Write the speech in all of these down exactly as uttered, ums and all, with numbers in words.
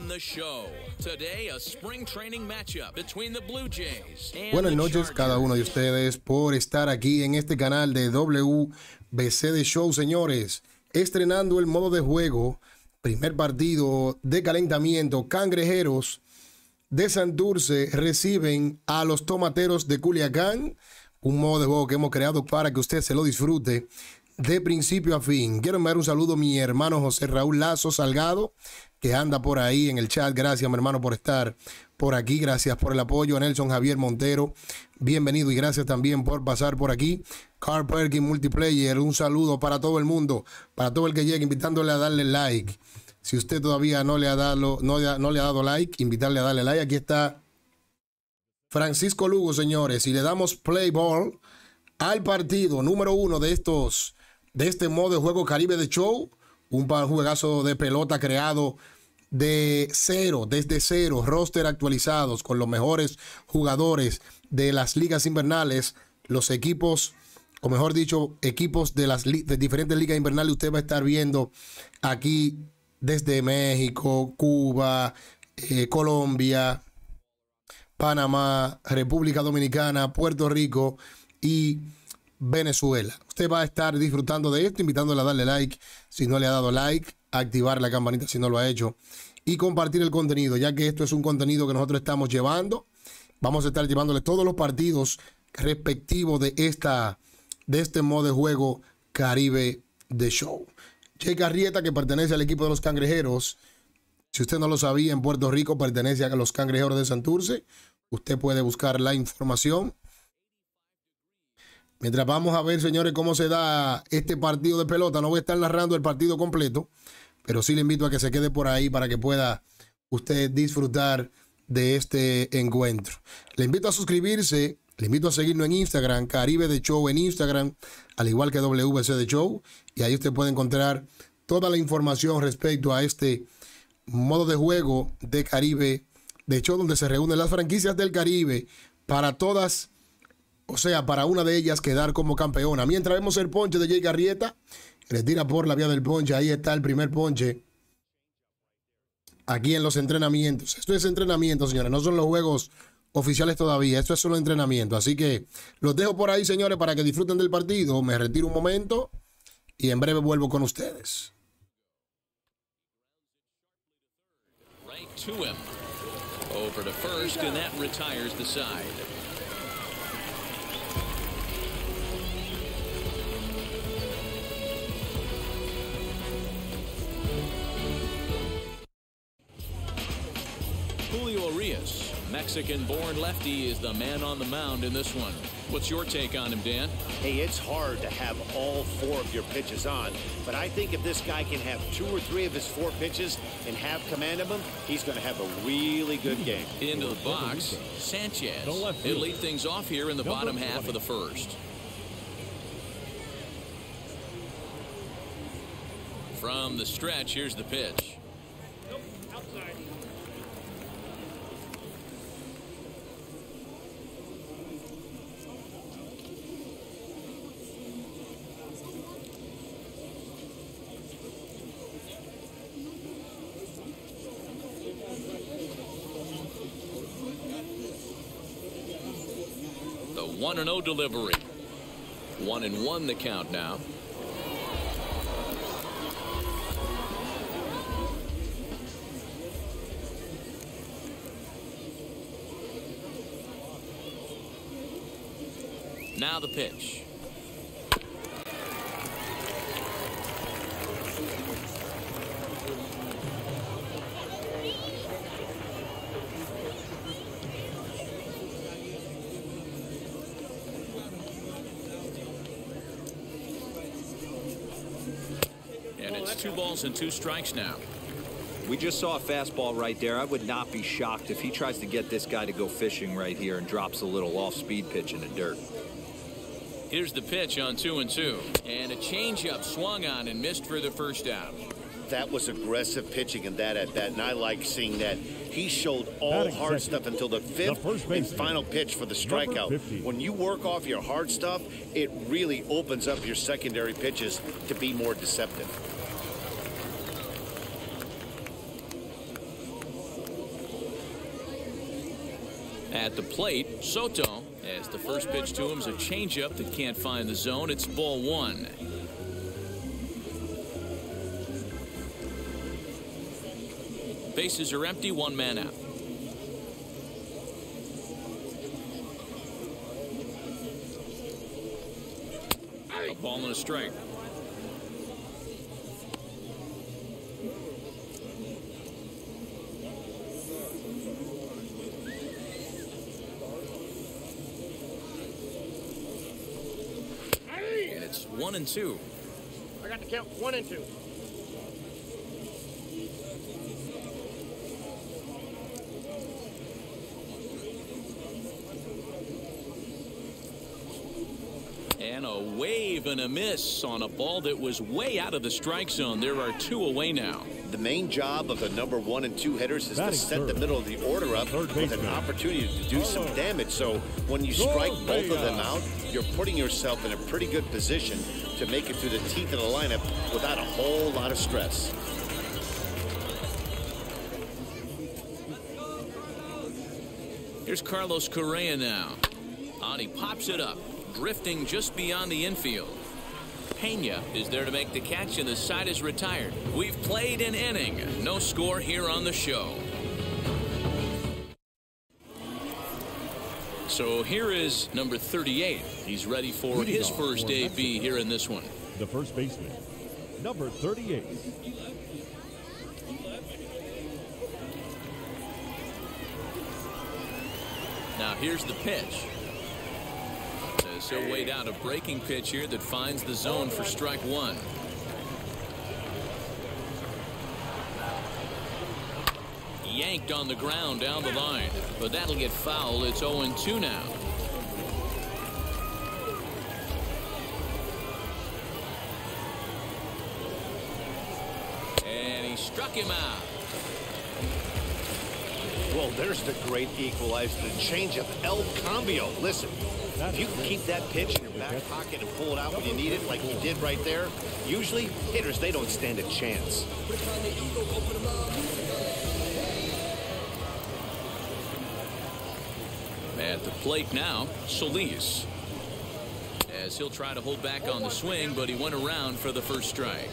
Buenas noches cada uno de ustedes por estar aquí en este canal de W B C The Show, señores. Estrenando el modo de juego, primer partido de calentamiento. Cangrejeros de Santurce reciben a los Tomateros de Culiacán. Un modo de juego que hemos creado para que usted se lo disfrute de principio a fin. Quiero enviar un saludo a mi hermano José Raúl Lazo Salgado, que anda por ahí en el chat. Gracias, mi hermano, por estar por aquí. Gracias por el apoyo. A Nelson Javier Montero, bienvenido y gracias también por pasar por aquí. Carl Perkins Multiplayer, un saludo para todo el mundo, para todo el que llegue, invitándole a darle like. Si usted todavía no le ha dado, no, no le ha dado like, invitarle a darle like. Aquí está Francisco Lugo, señores, y le damos play ball al partido número uno de estos, de este modo de juego Caribe The Show. Un juegazo de pelota creado de cero, desde cero, roster actualizados con los mejores jugadores de las ligas invernales, los equipos, o mejor dicho, equipos de las de diferentes ligas invernales. Usted va a estar viendo aquí desde México, Cuba, eh, Colombia, Panamá, República Dominicana, Puerto Rico y Venezuela. Usted va a estar disfrutando de esto, invitándole a darle like si no le ha dado like, activar la campanita si no lo ha hecho y compartir el contenido, ya que esto es un contenido que nosotros estamos llevando. Vamos a estar llevándole todos los partidos respectivos de, esta, de este modo de juego Caribe The Show. Jake Arrieta, que pertenece al equipo de los Cangrejeros, si usted no lo sabía, en Puerto Rico pertenece a los Cangrejeros de Santurce. Usted puede buscar la información. Mientras vamos a ver, señores, cómo se da este partido de pelota. No voy a estar narrando el partido completo, pero sí le invito a que se quede por ahí para que pueda usted disfrutar de este encuentro. Le invito a suscribirse, le invito a seguirnos en Instagram, Caribe The Show en Instagram, al igual que W B C The Show, y ahí usted puede encontrar toda la información respecto a este modo de juego de Caribe The Show, donde se reúnen las franquicias del Caribe para todas, o sea, para una de ellas quedar como campeona. Mientras vemos el ponche de Jake Arrieta, retira por la vía del ponche. Ahí está el primer ponche aquí en los entrenamientos. Esto es entrenamiento, señores, no son los juegos oficiales todavía. Esto es solo entrenamiento, así que los dejo por ahí, señores, para que disfruten del partido. Me retiro un momento y en breve vuelvo con ustedes. Right to him. Over to first, and that retires the side. Julio Urias, Mexican-born lefty, is the man on the mound in this one. What's your take on him, Dan? Hey, it's hard to have all four of your pitches on, but I think if this guy can have two or three of his four pitches and have command of them, he's going to have a really good game. Into the box, Sanchez. He'll lead things off here in the bottom half of the first. From the stretch, here's the pitch. Nope, outside. one and oh delivery. One and one the count now. Now the pitch. Two balls and two strikes now. We just saw a fastball right there. I would not be shocked if he tries to get this guy to go fishing right here and drops a little off-speed pitch in the dirt. Here's the pitch on two and two. And a changeup swung on and missed for the first out. That was aggressive pitching in that at that, and I like seeing that. He showed all hard stuff until the fifth and final pitch for the strikeout. When you work off your hard stuff, it really opens up your secondary pitches to be more deceptive. At the plate, Soto, as the first pitch to him is a changeup that can't find the zone. It's ball one. Bases are empty, one man out. A ball and a strike. And it's one and two. I got to count one and two. And a wave and a miss on a ball that was way out of the strike zone. There are two away now. The main job of the number one and two hitters is to set the middle of the order up with an opportunity to do some damage. So when you strike both of them out, you're putting yourself in a pretty good position to make it through the teeth of the lineup without a whole lot of stress. Here's Carlos Correa now. On, he pops it up, drifting just beyond the infield. Pena is there to make the catch, and the side is retired. We've played an inning. No score here on the show. So here is number thirty-eight. He's ready for his first A B here in this one. The first baseman, number thirty-eight. Now here's the pitch. As he'll wait out a breaking pitch here that finds the zone for strike one. Yanked on the ground down the line, but that'll get foul. It's oh and two now. And he struck him out. Well, there's the great equalizer, the change of El Cambio. Listen, if you can keep that pitch in your back pocket and pull it out when you need it like you did right there, usually hitters, they don't stand a chance. At the plate now, Solis. As he'll try to hold back on the swing, but he went around for the first strike.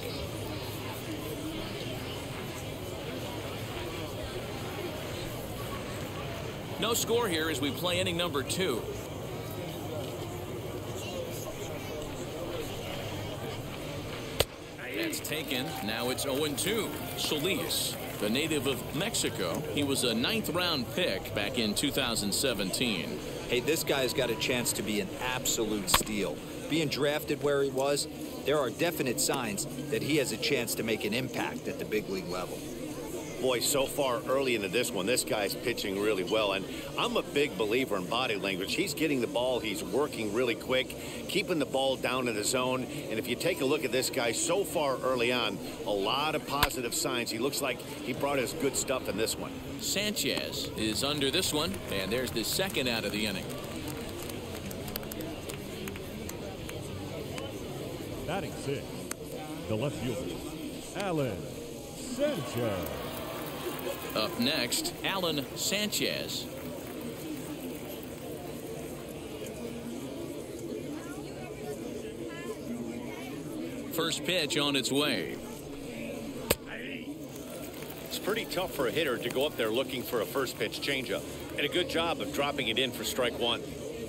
No score here as we play inning number two. That's taken. Now it's oh and two. Solis, the native of Mexico. He was a ninth round pick back in two thousand seventeen. Hey, this guy's got a chance to be an absolute steal. Being drafted where he was, there are definite signs that he has a chance to make an impact at the big league level. Boy, so far early into this one, this guy's pitching really well, and I'm a big believer in body language. He's getting the ball, he's working really quick, keeping the ball down in the zone, and if you take a look at this guy so far early on, a lot of positive signs. He looks like he brought us good stuff in this one. Sanchez is under this one, and there's the second out of the inning. Batting six, the left fielder, Alan Sanchez. Up next, Alan Sanchez. First pitch on its way. It's pretty tough for a hitter to go up there looking for a first pitch changeup, and a good job of dropping it in for strike one.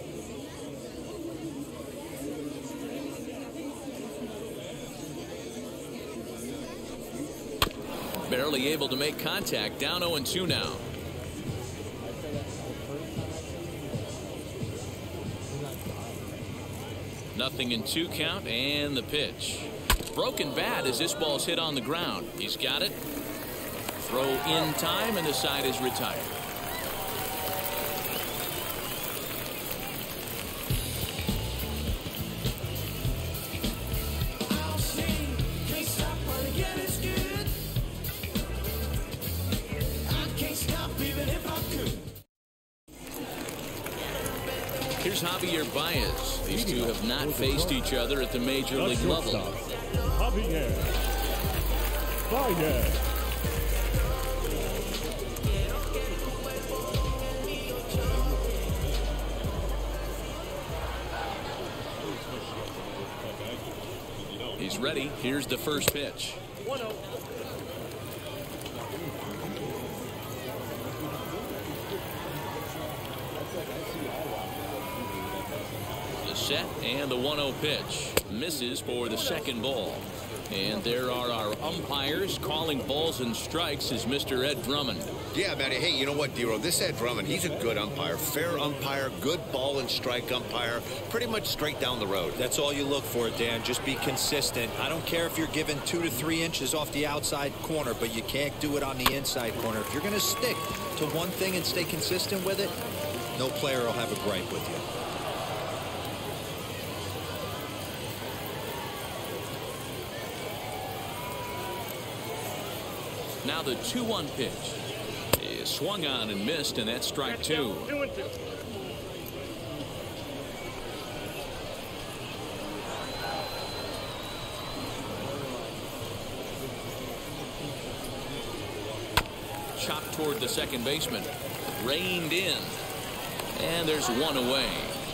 Barely able to make contact. Down oh and two now. Nothing in two count, and the pitch. Broken bat as this ball's hit on the ground. He's got it. Throw in time, and the side is retired. Here's Javier Baez. These two have not faced each other at the major league level. Javier Baez. ready. Here's the first pitch. one oh. The set and the one oh pitch. Misses for the second ball. And there are our umpires calling balls and strikes is Mister Ed Drummond. Yeah, man. Hey, you know what, D-Row? This Ed Drummond, he's a good umpire. Fair umpire, good ball and strike umpire. Pretty much straight down the road. That's all you look for, Dan. Just be consistent. I don't care if you're given two to three inches off the outside corner, but you can't do it on the inside corner. If you're going to stick to one thing and stay consistent with it, no player will have a gripe with you. Now the two one pitch is swung on and missed, and that's strike two. Two and two. Chopped toward the second baseman. Reined in. And there's one away.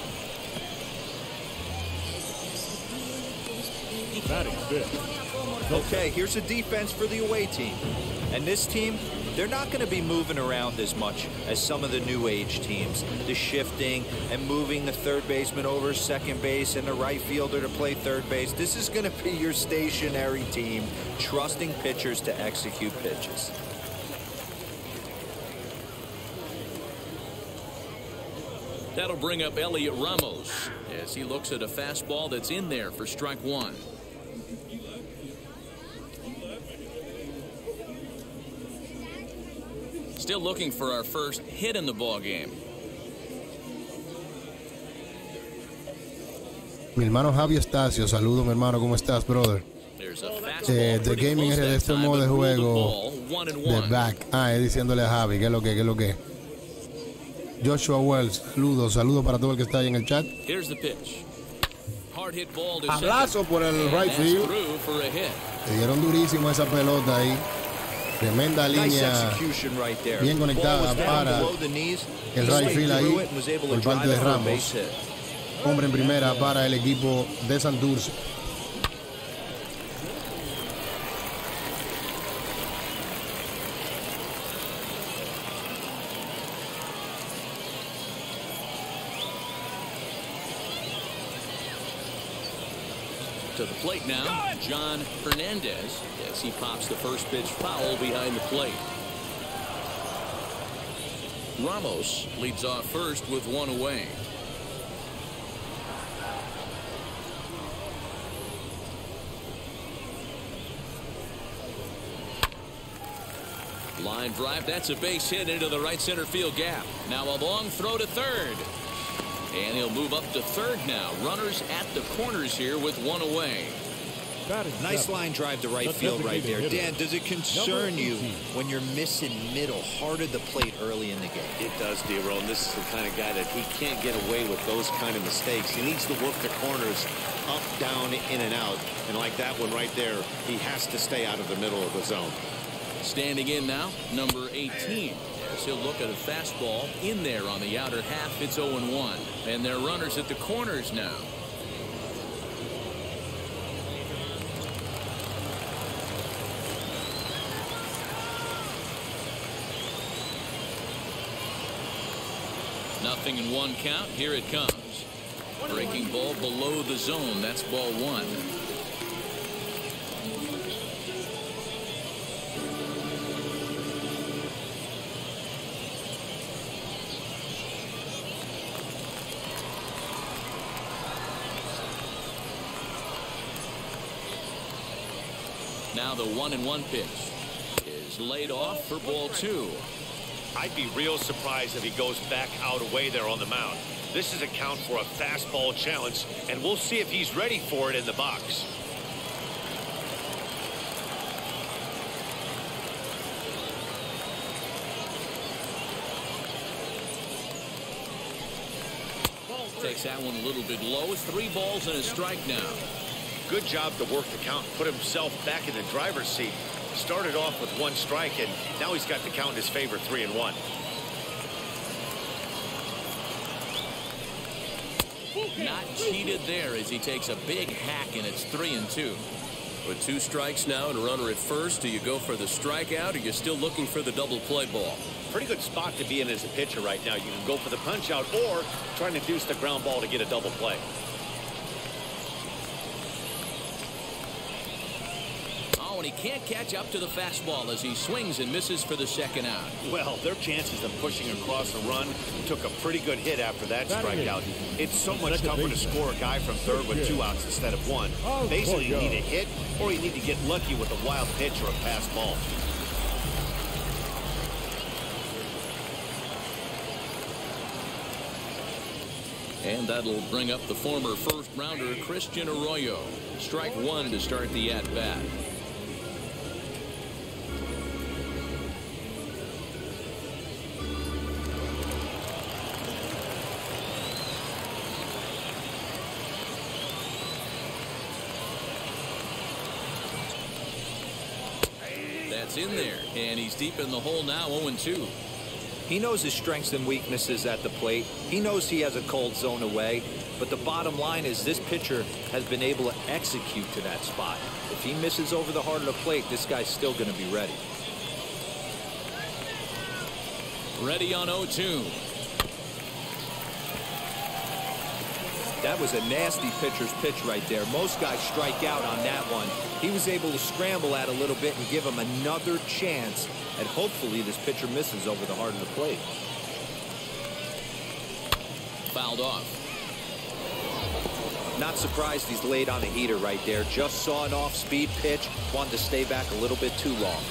Batting fifth. Okay, here's a defense for the away team. And this team, they're not going to be moving around as much as some of the new age teams. The shifting and moving the third baseman over second base and the right fielder to play third base. This is going to be your stationary team, trusting pitchers to execute pitches. That'll bring up Elliot Ramos as he looks at a fastball that's in there for strike one. Still looking for our first hit in the ball game. Mi hermano Javi Estacio, saludo mi hermano, ¿cómo estás, brother? Eh, The Gaming es de este modo de juego de back. Ah, es diciéndole a Javi, ¿qué es lo que, qué es lo que? Joshua Wells, saludos, saludos para todo el que está ahí en el chat. Here's the pitch. Hard hit ball to Abrazo por el right field. Le dieron durísimo esa pelota ahí. Tremenda línea, bien conectada para el right field ahí por parte de Ramos. Hombre en primera para el equipo de Santurce. To the plate now, John Hernandez, as he pops the first pitch foul behind the plate. Ramos leads off first with one away. Line drive, that's a base hit into the right center field gap. Now a long throw to third. And he'll move up to third now. Runners at the corners here with one away. Nice line drive to right field right there. Dan, does it concern you when you're missing middle hard at the plate early in the game? It does, D-Row. And this is the kind of guy that he can't get away with those kind of mistakes. He needs to work the corners up, down, in and out. And like that one right there, he has to stay out of the middle of the zone. Standing in now, number eighteen. As he'll look at a fastball in there on the outer half. It's oh and one. And they're runners at the corners now. Nothing in one count. Here it comes. Breaking ball below the zone. That's ball one. Now the one and one pitch is laid off for ball two. I'd be real surprised if he goes back out away there on the mound. This is a count for a fastball challenge, and we'll see if he's ready for it in the box. Takes that one a little bit low. Three balls and a strike now. Good job to work the count, put himself back in the driver's seat. Started off with one strike, and now he's got the count in his favor, three and one. Not cheated there as he takes a big hack, and it's three and two. With two strikes now and a runner at first, do you go for the strikeout or are you still looking for the double play ball? Pretty good spot to be in as a pitcher right now. You can go for the punch out or try and induce the ground ball to get a double play. Oh, and he can't catch up to the fastball as he swings and misses for the second out. Well, their chances of pushing across the run took a pretty good hit after that strikeout. It's so much tougher to score a guy from third with two outs instead of one. Basically, you need a hit or you need to get lucky with a wild pitch or a pass ball. And that'll bring up the former first rounder Christian Arroyo. Strike one to start the at bat. That's in there, and he's deep in the hole now, oh and two. He knows his strengths and weaknesses at the plate. He knows he has a cold zone away. But the bottom line is this pitcher has been able to execute to that spot. If he misses over the heart of the plate, this guy's still going to be ready. Ready on oh two. That was a nasty pitcher's pitch right there. Most guys strike out on that one. He was able to scramble at a little bit and give him another chance. And hopefully this pitcher misses over the heart of the plate. Fouled off. Not surprised he's laid on a heater right there. Just saw an off-speed pitch. Wanted to stay back a little bit too long.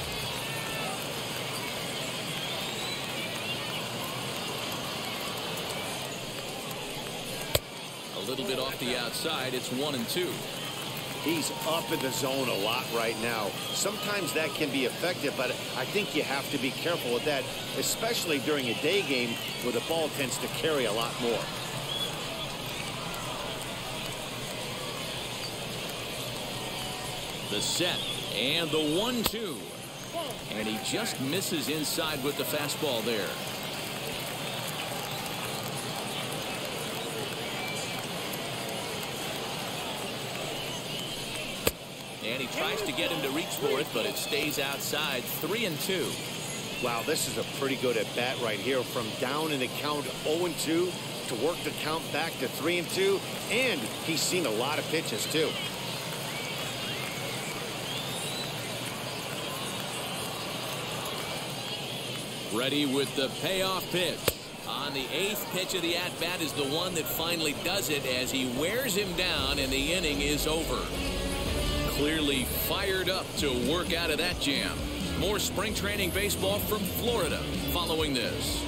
A little bit off the outside. It's one and two. He's up in the zone a lot right now. Sometimes that can be effective, but I think you have to be careful with that, especially during a day game where the ball tends to carry a lot more. The set and the one two. And he just misses inside with the fastball there. And he tries to get him to reach for it, but it stays outside. Three and two. Wow, this is a pretty good at bat right here. From down in the count oh and two to work the count back to three and two. And he's seen a lot of pitches too. Ready with the payoff pitch. On the eighth pitch of the at-bat is the one that finally does it as he wears him down and the inning is over. Clearly fired up to work out of that jam. More spring training baseball from Florida following this.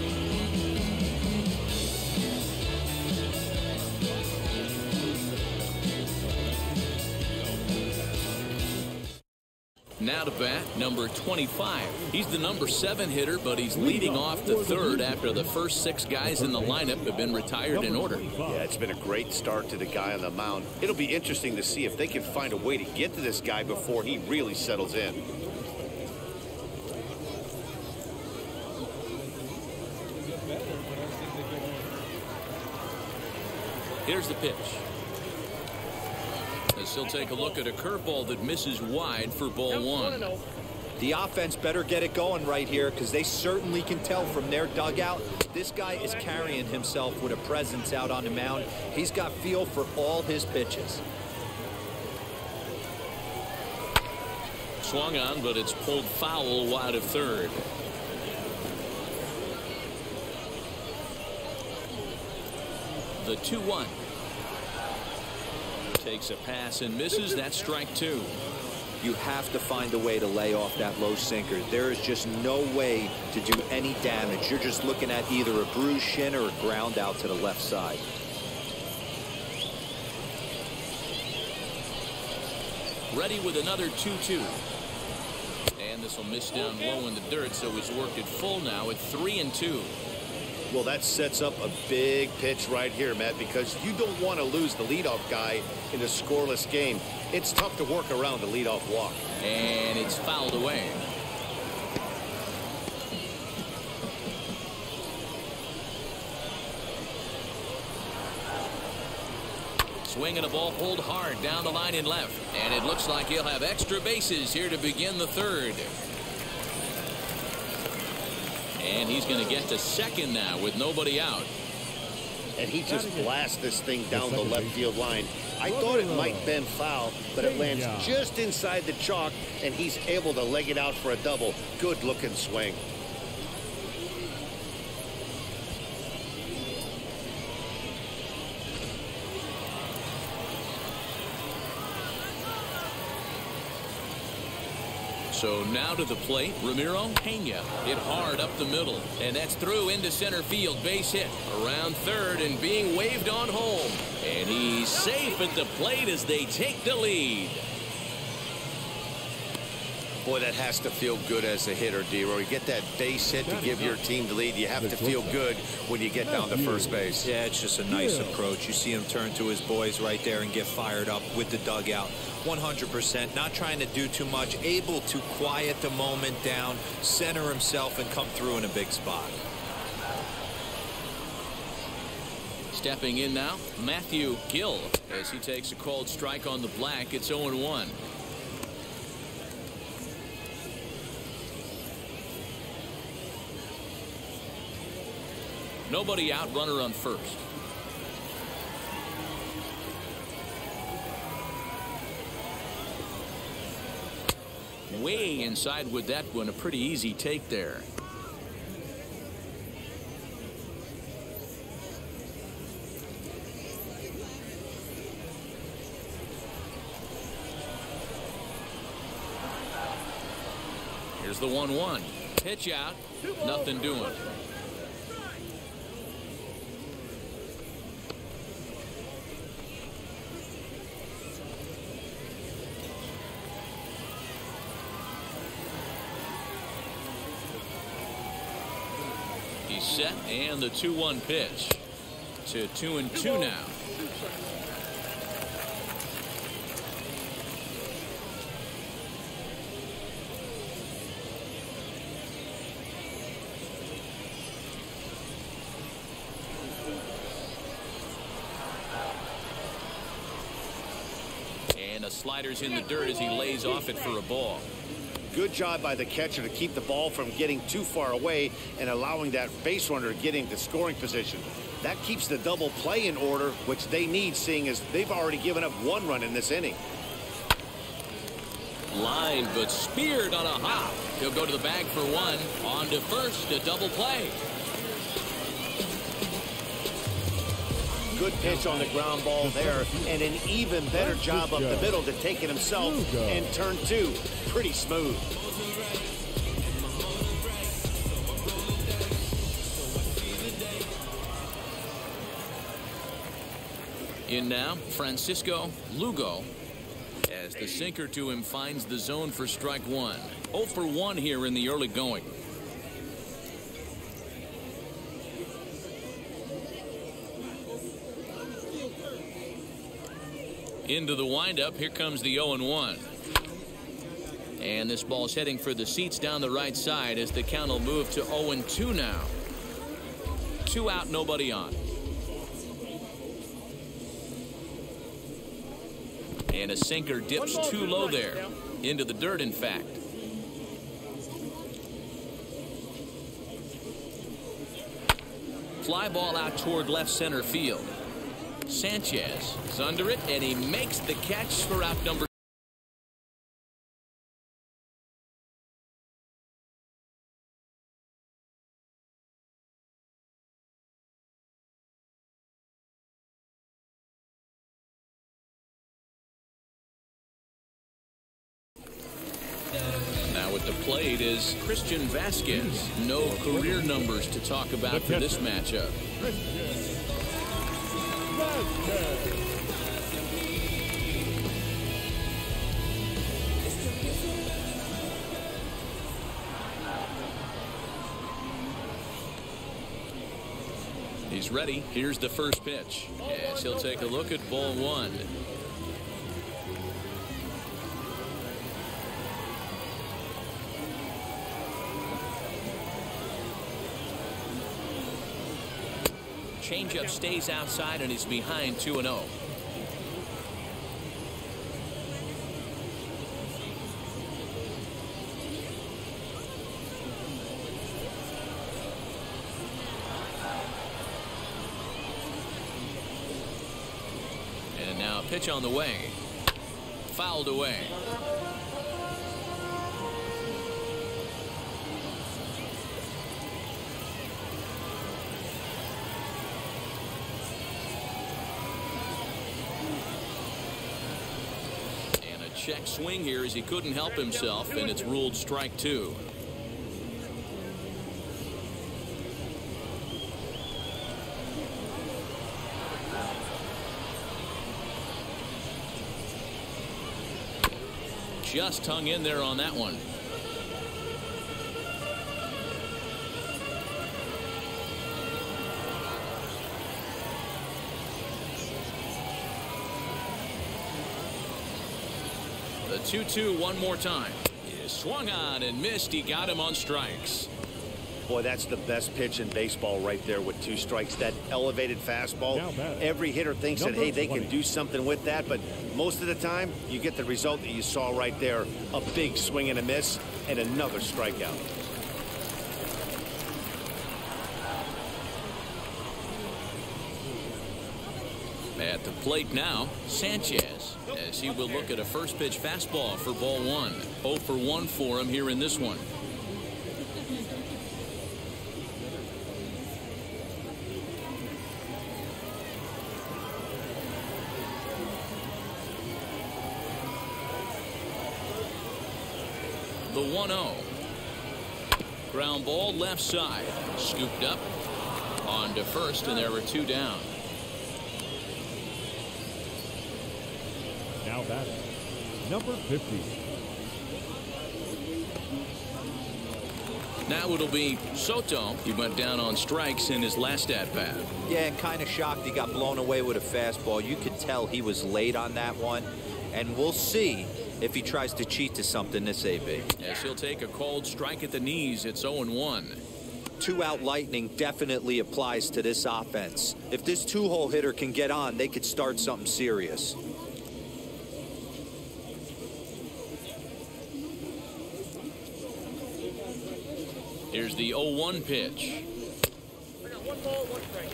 Now to bat, number twenty-five. He's the number seven hitter, but he's leading off the third after the first six guys in the lineup have been retired in order. Yeah, it's been a great start to the guy on the mound. It'll be interesting to see if they can find a way to get to this guy before he really settles in. Here's the pitch. As he'll take a look at a curveball that misses wide for ball one. The offense better get it going right here because they certainly can tell from their dugout this guy is carrying himself with a presence out on the mound. He's got feel for all his pitches. Swung on, but it's pulled foul wide of third. The two one. Takes a pass and misses. That's strike two. You have to find a way to lay off that low sinker. There is just no way to do any damage. You're just looking at either a bruised shin or a ground out to the left side. Ready with another two two. And this will miss down low in the dirt, so he's worked it full now at three and two. Well, that sets up a big pitch right here, Matt, because you don't want to lose the leadoff guy in a scoreless game. It's tough to work around the leadoff walk. And it's fouled away. Swinging a ball pulled hard down the line in left. And it looks like he'll have extra bases here to begin the third. And he's going to get to second now with nobody out. And he just blasts this thing down the left field line. I thought it might bend foul, but it lands just inside the chalk, and he's able to leg it out for a double. Good looking swing. So now to the plate, Ramiro Pena hit hard up the middle, and that's through into center field. Base hit around third and being waved on home, and he's safe at the plate as they take the lead. Boy, that has to feel good as a hitter, D-Roy. You get that base hit to give your team the lead. You have to feel good when you get down to first base. Yeah, it's just a nice approach. You see him turn to his boys right there and get fired up with the dugout. one hundred percent, not trying to do too much, able to quiet the moment down, center himself, and come through in a big spot. Stepping in now, Matthew Gill, as he takes a called strike on the black. It's oh and one. Nobody out, runner on first. Way inside with that one, a pretty easy take there. Here's the one one. Pitch out, nothing doing. Set and the two one pitch to two and two now. And the slider's in the dirt as he lays off it for a ball. Good job by the catcher to keep the ball from getting too far away and allowing that base runner to get into scoring position. That keeps the double play in order, which they need, seeing as they've already given up one run in this inning. Line, but speared on a hop. He'll go to the bag for one. On to first, a double play. Good pitch on the ground ball there, and an even better job up the middle to take it himself, and turn two. Pretty smooth. In now, Francisco Lugo, as the sinker to him finds the zone for strike one. oh for one here in the early going. Into the windup, here comes the oh and one. And this ball's heading for the seats down the right side as the count will move to oh and two now. Two out, nobody on. And a sinker dips too low there. Into the dirt, in fact. Fly ball out toward left center field. Sanchez is under it, and he makes the catch for out number. Now at the plate is Christian Vasquez. No career numbers to talk about for this matchup. He's ready. Here's the first pitch. Yes, he'll take a look at ball one. Changeup stays outside and he's behind two and oh. pitch on the way. Fouled away. And a check swing here as he couldn't help himself, and it's ruled strike two. Just hung in there on that one. The two two one more time. He swung on and missed. He got him on strikes. Boy, that's the best pitch in baseball right there with two strikes. That elevated fastball. Every hitter thinks that, hey, they can do something with that. But most of the time, you get the result that you saw right there. A big swing and a miss and another strikeout. At the plate now, Sanchez, as he will look at a first pitch fastball for ball one. oh for one for him here in this one. The one oh. Ground ball left side. Scooped up on to first, and there were two down. Now batting, number fifty. Now it'll be Soto. He went down on strikes in his last at bat. Yeah, and kind of shocked he got blown away with a fastball. You could tell he was late on that one, and we'll see if he tries to cheat to something this A B. As he'll take a cold strike at the knees. It's oh and one. Two-out lightning definitely applies to this offense. If this two-hole hitter can get on, they could start something serious. Here's the oh one pitch. I got one ball, one strike.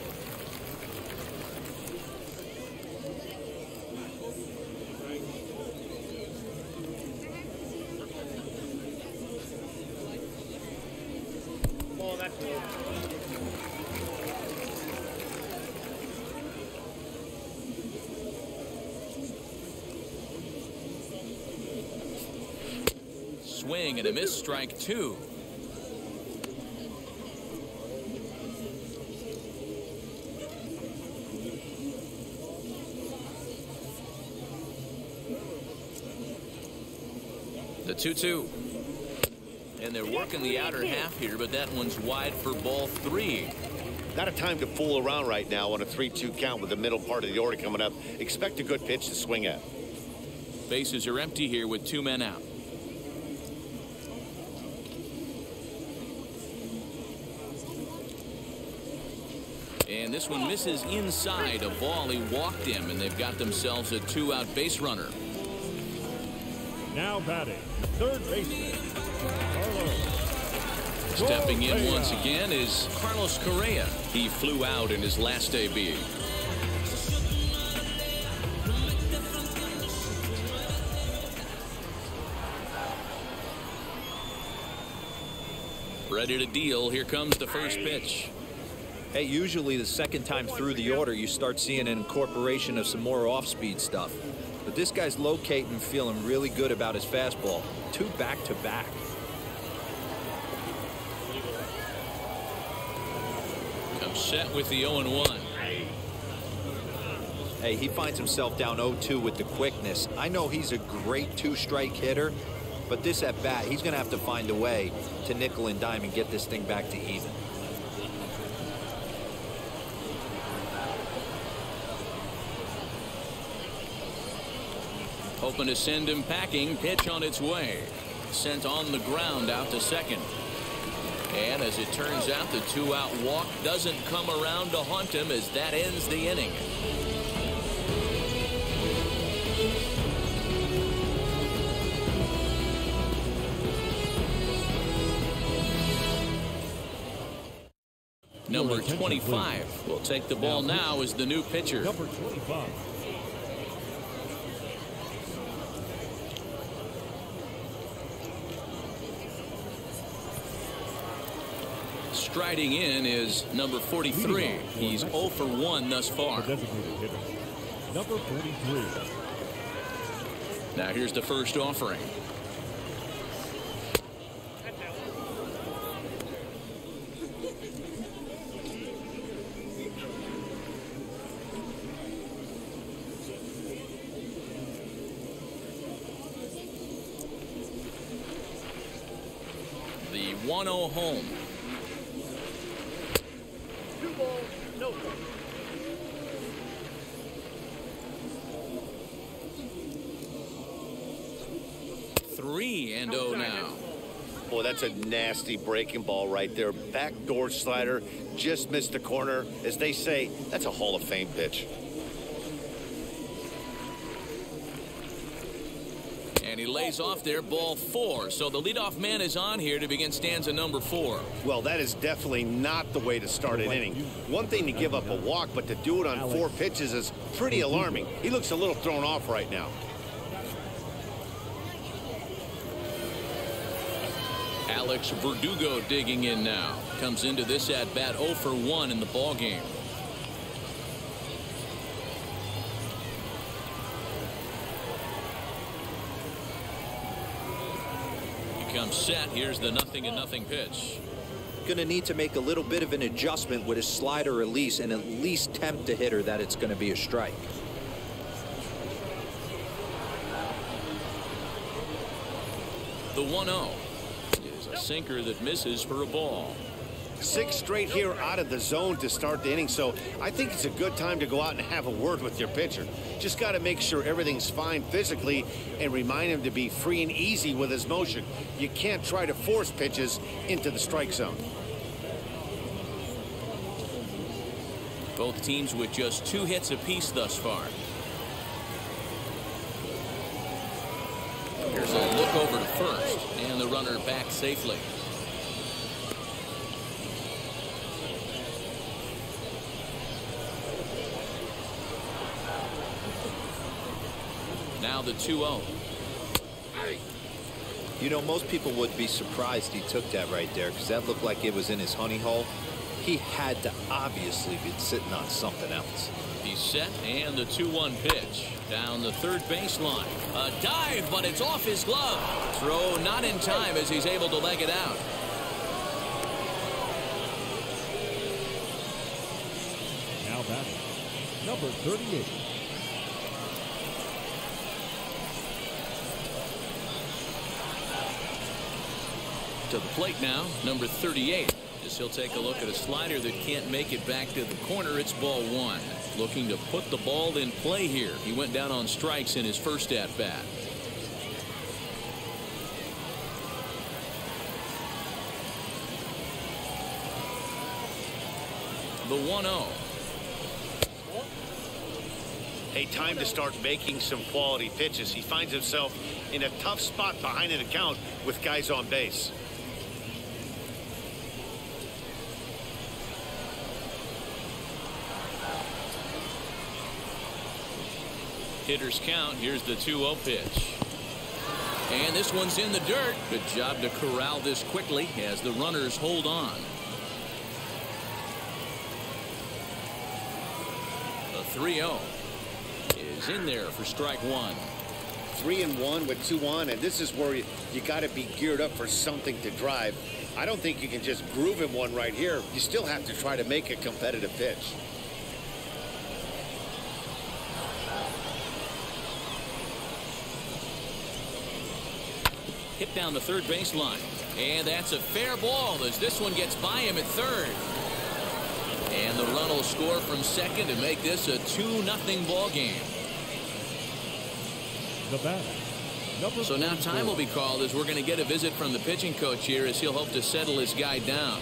Ball, that's it. Swing and a miss, strike two. The two two. And they're working the outer half here, but that one's wide for ball three. Not a time to fool around right now on a three two count with the middle part of the order coming up. Expect a good pitch to swing at. Bases are empty here with two men out. And this one misses inside a ball. He walked him, and they've got themselves a two-out base runner. Now batting, third baseman, Carlos. Stepping in Correa. once again is Carlos Correa. He flew out in his last A B. Ready to deal. Here comes the first pitch. Hey, usually the second time through the order, you start seeing an incorporation of some more off-speed stuff. But this guy's locating, feeling really good about his fastball. Two back-to-back. Comes set with the oh and one. Hey, he finds himself down oh two with the quickness. I know he's a great two-strike hitter, but this at-bat, he's going to have to find a way to nickel and dime and get this thing back to even. Hoping to send him packing. Pitch on its way. Sent on the ground out to second. And as it turns out, the two-out walk doesn't come around to haunt him as that ends the inning. Number twenty-five will take the ball now as the new pitcher. Number twenty-five. Striding in is number forty-three. He's zero for one thus far. Designated hitter, number forty-three. Now here's the first offering. The one oh home. Two balls, no strikes. Three and oh now. Boy, that's a nasty breaking ball right there. Backdoor slider, just missed the corner. As they say, that's a Hall of Fame pitch. And he lays off there, ball four. So the leadoff man is on here to begin stanza number four. Well, that is definitely not the way to start an inning. One thing to give up a walk, but to do it on four pitches is pretty alarming. He looks a little thrown off right now. Alex Verdugo digging in now. Comes into this at bat oh for one in the ball game. He comes set. Here's the nothing and nothing pitch. Going to need to make a little bit of an adjustment with his slider release and at least tempt the hitter that it's going to be a strike. The one oh. A sinker that misses for a ball. Six straight here out of the zone to start the inning, so I think it's a good time to go out and have a word with your pitcher. Just got to make sure everything's fine physically and remind him to be free and easy with his motion. You can't try to force pitches into the strike zone. Both teams with just two hits apiece thus far. Here's a look over to first, and the runner back safely. Now the two oh. You know, most people would be surprised he took that right there because that looked like it was in his honey hole. He had to obviously be sitting on something else. He's set, and the two one pitch. Down the third baseline. A dive, but it's off his glove. Throw not in time as he's able to leg it out. Now batting, number thirty-eight. To the plate now, number thirty-eight. As he'll take a look at a slider that can't make it back to the corner. It's ball one. Looking to put the ball in play here. He went down on strikes in his first at bat. The one oh. Hey, time to start making some quality pitches. He finds himself in a tough spot behind an account with guys on base. Hitter's count. Here's the two oh pitch. And this one's in the dirt. Good job to corral this quickly as the runners hold on. The three oh is in there for strike one. Three and one with two on, and this is where you, you got to be geared up for something to drive. I don't think you can just groove him one right here. You still have to try to make a competitive pitch. Hit down the third baseline. And that's a fair ball as this one gets by him at third. And the run will score from second to make this a two nothing ball game. The batter, number So now time will be called as we're going to get a visit from the pitching coach here as he'll hope to settle his guy down.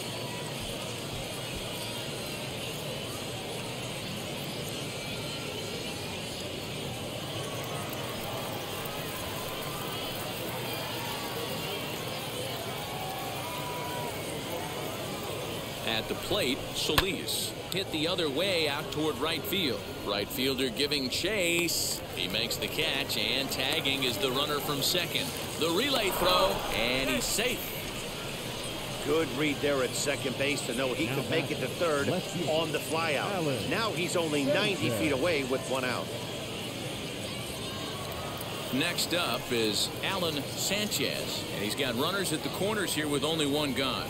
At the plate, Solis hit the other way out toward right field. Right fielder giving chase. He makes the catch, and tagging is the runner from second. The relay throw, and he's safe. Good read there at second base to know he could make it to third on the flyout. Now he's only ninety feet away with one out. Next up is Alan Sanchez, and he's got runners at the corners here with only one gone.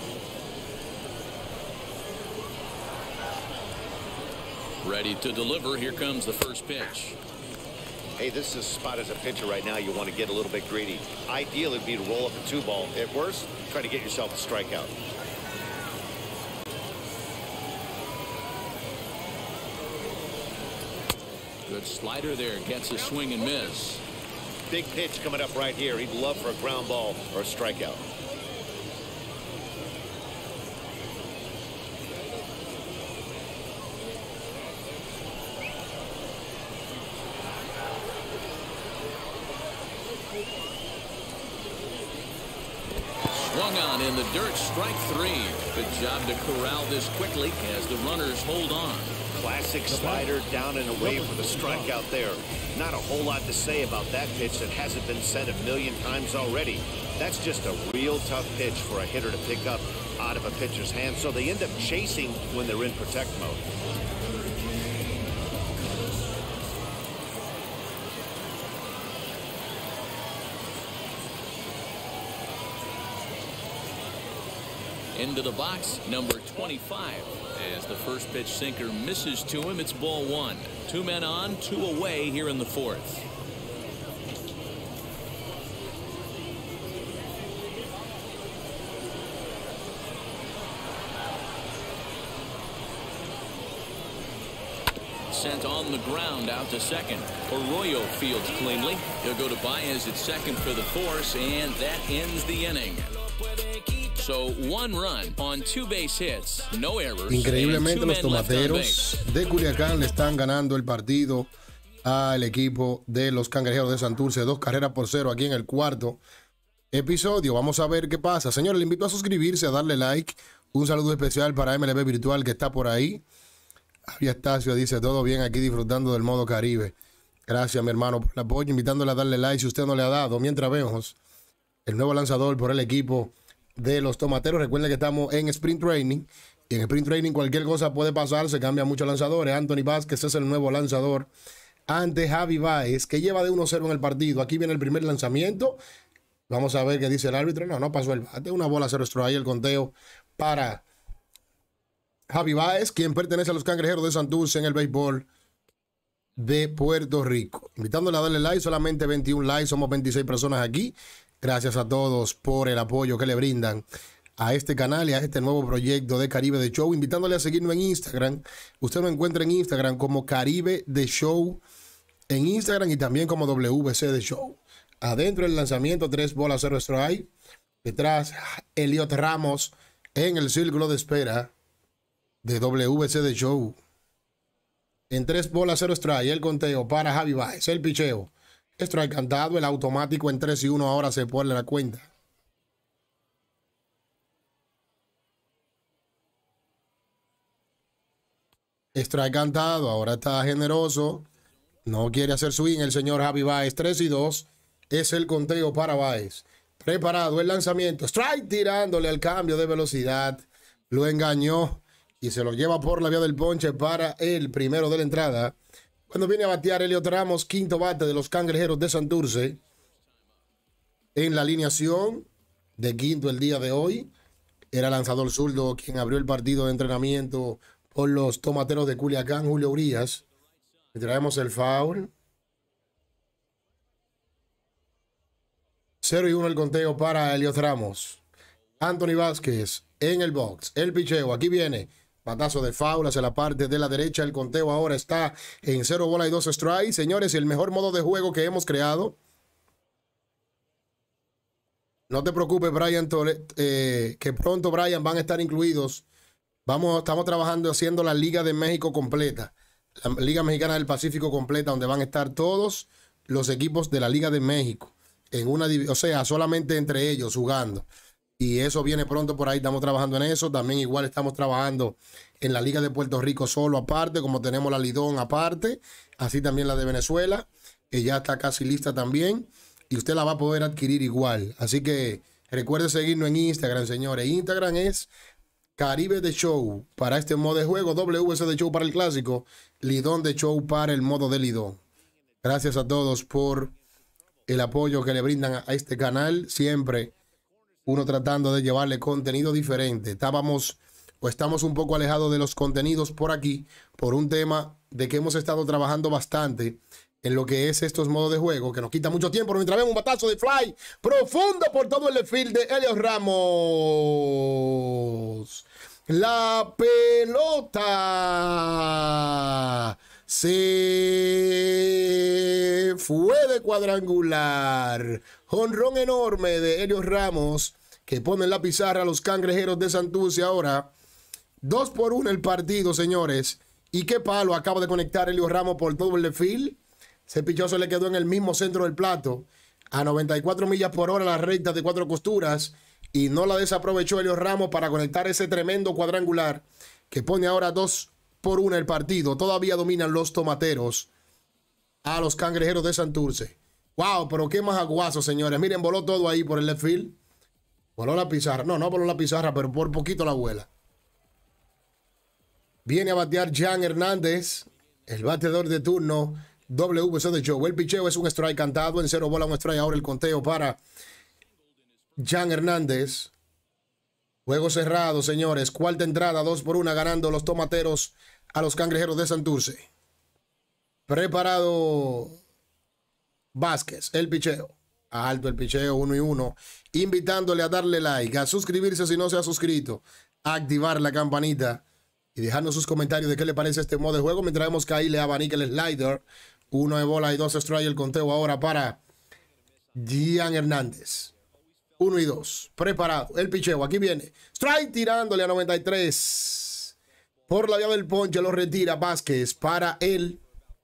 Ready to deliver. Here comes the first pitch. Hey, this is a spot as a pitcher right now. You want to get a little bit greedy. Ideal would be to roll up a two ball. At worst, try to get yourself a strikeout. Good slider there. Gets a swing and miss. Big pitch coming up right here. He'd love for a ground ball or a strikeout. Swung on in the dirt, strike three. Good job to corral this quickly as the runners hold on. Classic slider down and away for the strikeout there. Not a whole lot to say about that pitch that hasn't been said a million times already. That's just a real tough pitch for a hitter to pick up out of a pitcher's hand, so they end up chasing when they're in protect mode. Into the box, number twenty-five. As the first pitch sinker misses to him, it's ball one. Two men on, two away here in the fourth. Sent on the ground out to second. Arroyo fields cleanly. He'll go to Baez at second for the force, and that ends the inning. So one run on two base hits, no errors. Increíblemente los tomateros de Culiacán le están ganando el partido al equipo de los Cangrejeros de Santurce, dos carreras por cero aquí en el cuarto episodio. Vamos a ver qué pasa. Señores, le invito a suscribirse, a darle like. Un saludo especial para M L B Virtual que está por ahí. Javier Estacio dice, todo bien aquí disfrutando del modo Caribe. Gracias, mi hermano, por el apoyo, invitándole a darle like si usted no le ha dado. Mientras vemos el nuevo lanzador por el equipo de los tomateros. Recuerden que estamos en Sprint Training. Y en Sprint Training cualquier cosa puede pasar. Se cambian muchos lanzadores. Anthony Vázquez es el nuevo lanzador ante Javi Baez, que lleva de uno cero en el partido. Aquí viene el primer lanzamiento. Vamos a ver qué dice el árbitro. No, no pasó el bate. Una bola cero strike. El conteo para Javi Baez, quien pertenece a los Cangrejeros de Santurce en el béisbol de Puerto Rico. Invitándole a darle like. Solamente veintiún likes. Somos veintiséis personas aquí. Gracias a todos por el apoyo que le brindan a este canal y a este nuevo proyecto de Caribe de Show. Invitándole a seguirnos en Instagram. Usted me encuentra en Instagram como Caribe de Show en Instagram y también como W B C de Show. Adentro el lanzamiento, tres bolas, cero strike. Detrás, Elliot Ramos en el círculo de espera de W B C de Show. En tres bolas, cero strike, el conteo para Javi Baez, el picheo. Strike cantado, el automático en tres y uno ahora se pone la cuenta. Strike cantado, ahora está generoso. No quiere hacer swing el señor Javi Baez. tres y dos es el conteo para Baez. Preparado el lanzamiento. Strike tirándole al cambio de velocidad. Lo engañó y se lo lleva por la vía del ponche para el primero de la entrada. Cuando viene a batear Elliot Ramos, quinto bate de los Cangrejeros de Santurce. En la alineación de quinto el día de hoy, era lanzador zurdo quien abrió el partido de entrenamiento por los tomateros de Culiacán, Julio Urias. Le traemos el foul. cero y uno el conteo para Elliot Ramos. Anthony Vázquez en el box. El picheo, aquí viene. Batazo de foul hacia la parte de la derecha. El conteo ahora está en cero bola y dos strikes. Señores, el mejor modo de juego que hemos creado. No te preocupes, Brian, eh, que pronto, Brian, van a estar incluidos. Vamos, estamos trabajando haciendo la Liga de México completa. La Liga Mexicana del Pacífico completa, donde van a estar todos los equipos de la Liga de México. En una, o sea, solamente entre ellos jugando. Y eso viene pronto por ahí, estamos trabajando en eso. También igual estamos trabajando en la Liga de Puerto Rico solo aparte, como tenemos la Lidón aparte. Así también la de Venezuela, que ya está casi lista también. Y usted la va a poder adquirir igual. Así que Recuerde seguirnos en Instagram, señores. Instagram es Caribe de Show para este modo de juego, W S de Show para el clásico, Lidón de Show para el modo de Lidón. Gracias a todos por el apoyo que le brindan a este canal. Siempre uno tratando de llevarle contenido diferente. Estábamos o estamos un poco alejados de los contenidos por aquí por un tema de que hemos estado trabajando bastante en lo que es estos modos de juego, que nos quita mucho tiempo. Mientras vemos un batazo de fly profundo por todo el field de Helios Ramos. La pelota se fue de cuadrangular. Jonrón enorme de Helios Ramos que pone en la pizarra a los Cangrejeros de Santurce. Ahora dos por uno el partido, señores. Y qué palo acaba de conectar Helios Ramos por todo el field. Ese pichoso le quedó en el mismo centro del plato a noventa y cuatro millas por hora la recta de cuatro costuras y no la desaprovechó Helios Ramos para conectar ese tremendo cuadrangular que pone ahora dos por uno el partido. Todavía dominan los tomateros a los Cangrejeros de Santurce. Wow, pero qué más aguazo, señores. Miren, voló todo ahí por el left field. Voló la pizarra. No, no voló la pizarra, pero por poquito la vuela. Viene a batear Jan Hernández, el bateador de turno W S de Show. El picheo es un strike cantado. En cero bola, un strike. Ahora el conteo para Jan Hernández. Juego cerrado, señores. Cuarta entrada, dos por una, ganando los tomateros a los Cangrejeros de Santurce. Preparado Vázquez, el picheo. Alto el picheo, uno y uno. Invitándole a darle like, a suscribirse si no se ha suscrito, a activar la campanita y dejarnos sus comentarios de qué le parece este modo de juego. Mientras vemos que ahí le abanica el slider. Uno de bola y dos strike. El conteo ahora para Gian Hernández. Uno y dos. Preparado. El picheo. Aquí viene. Strike tirándole a noventa y tres. Por la vía del ponche lo retira Vázquez para el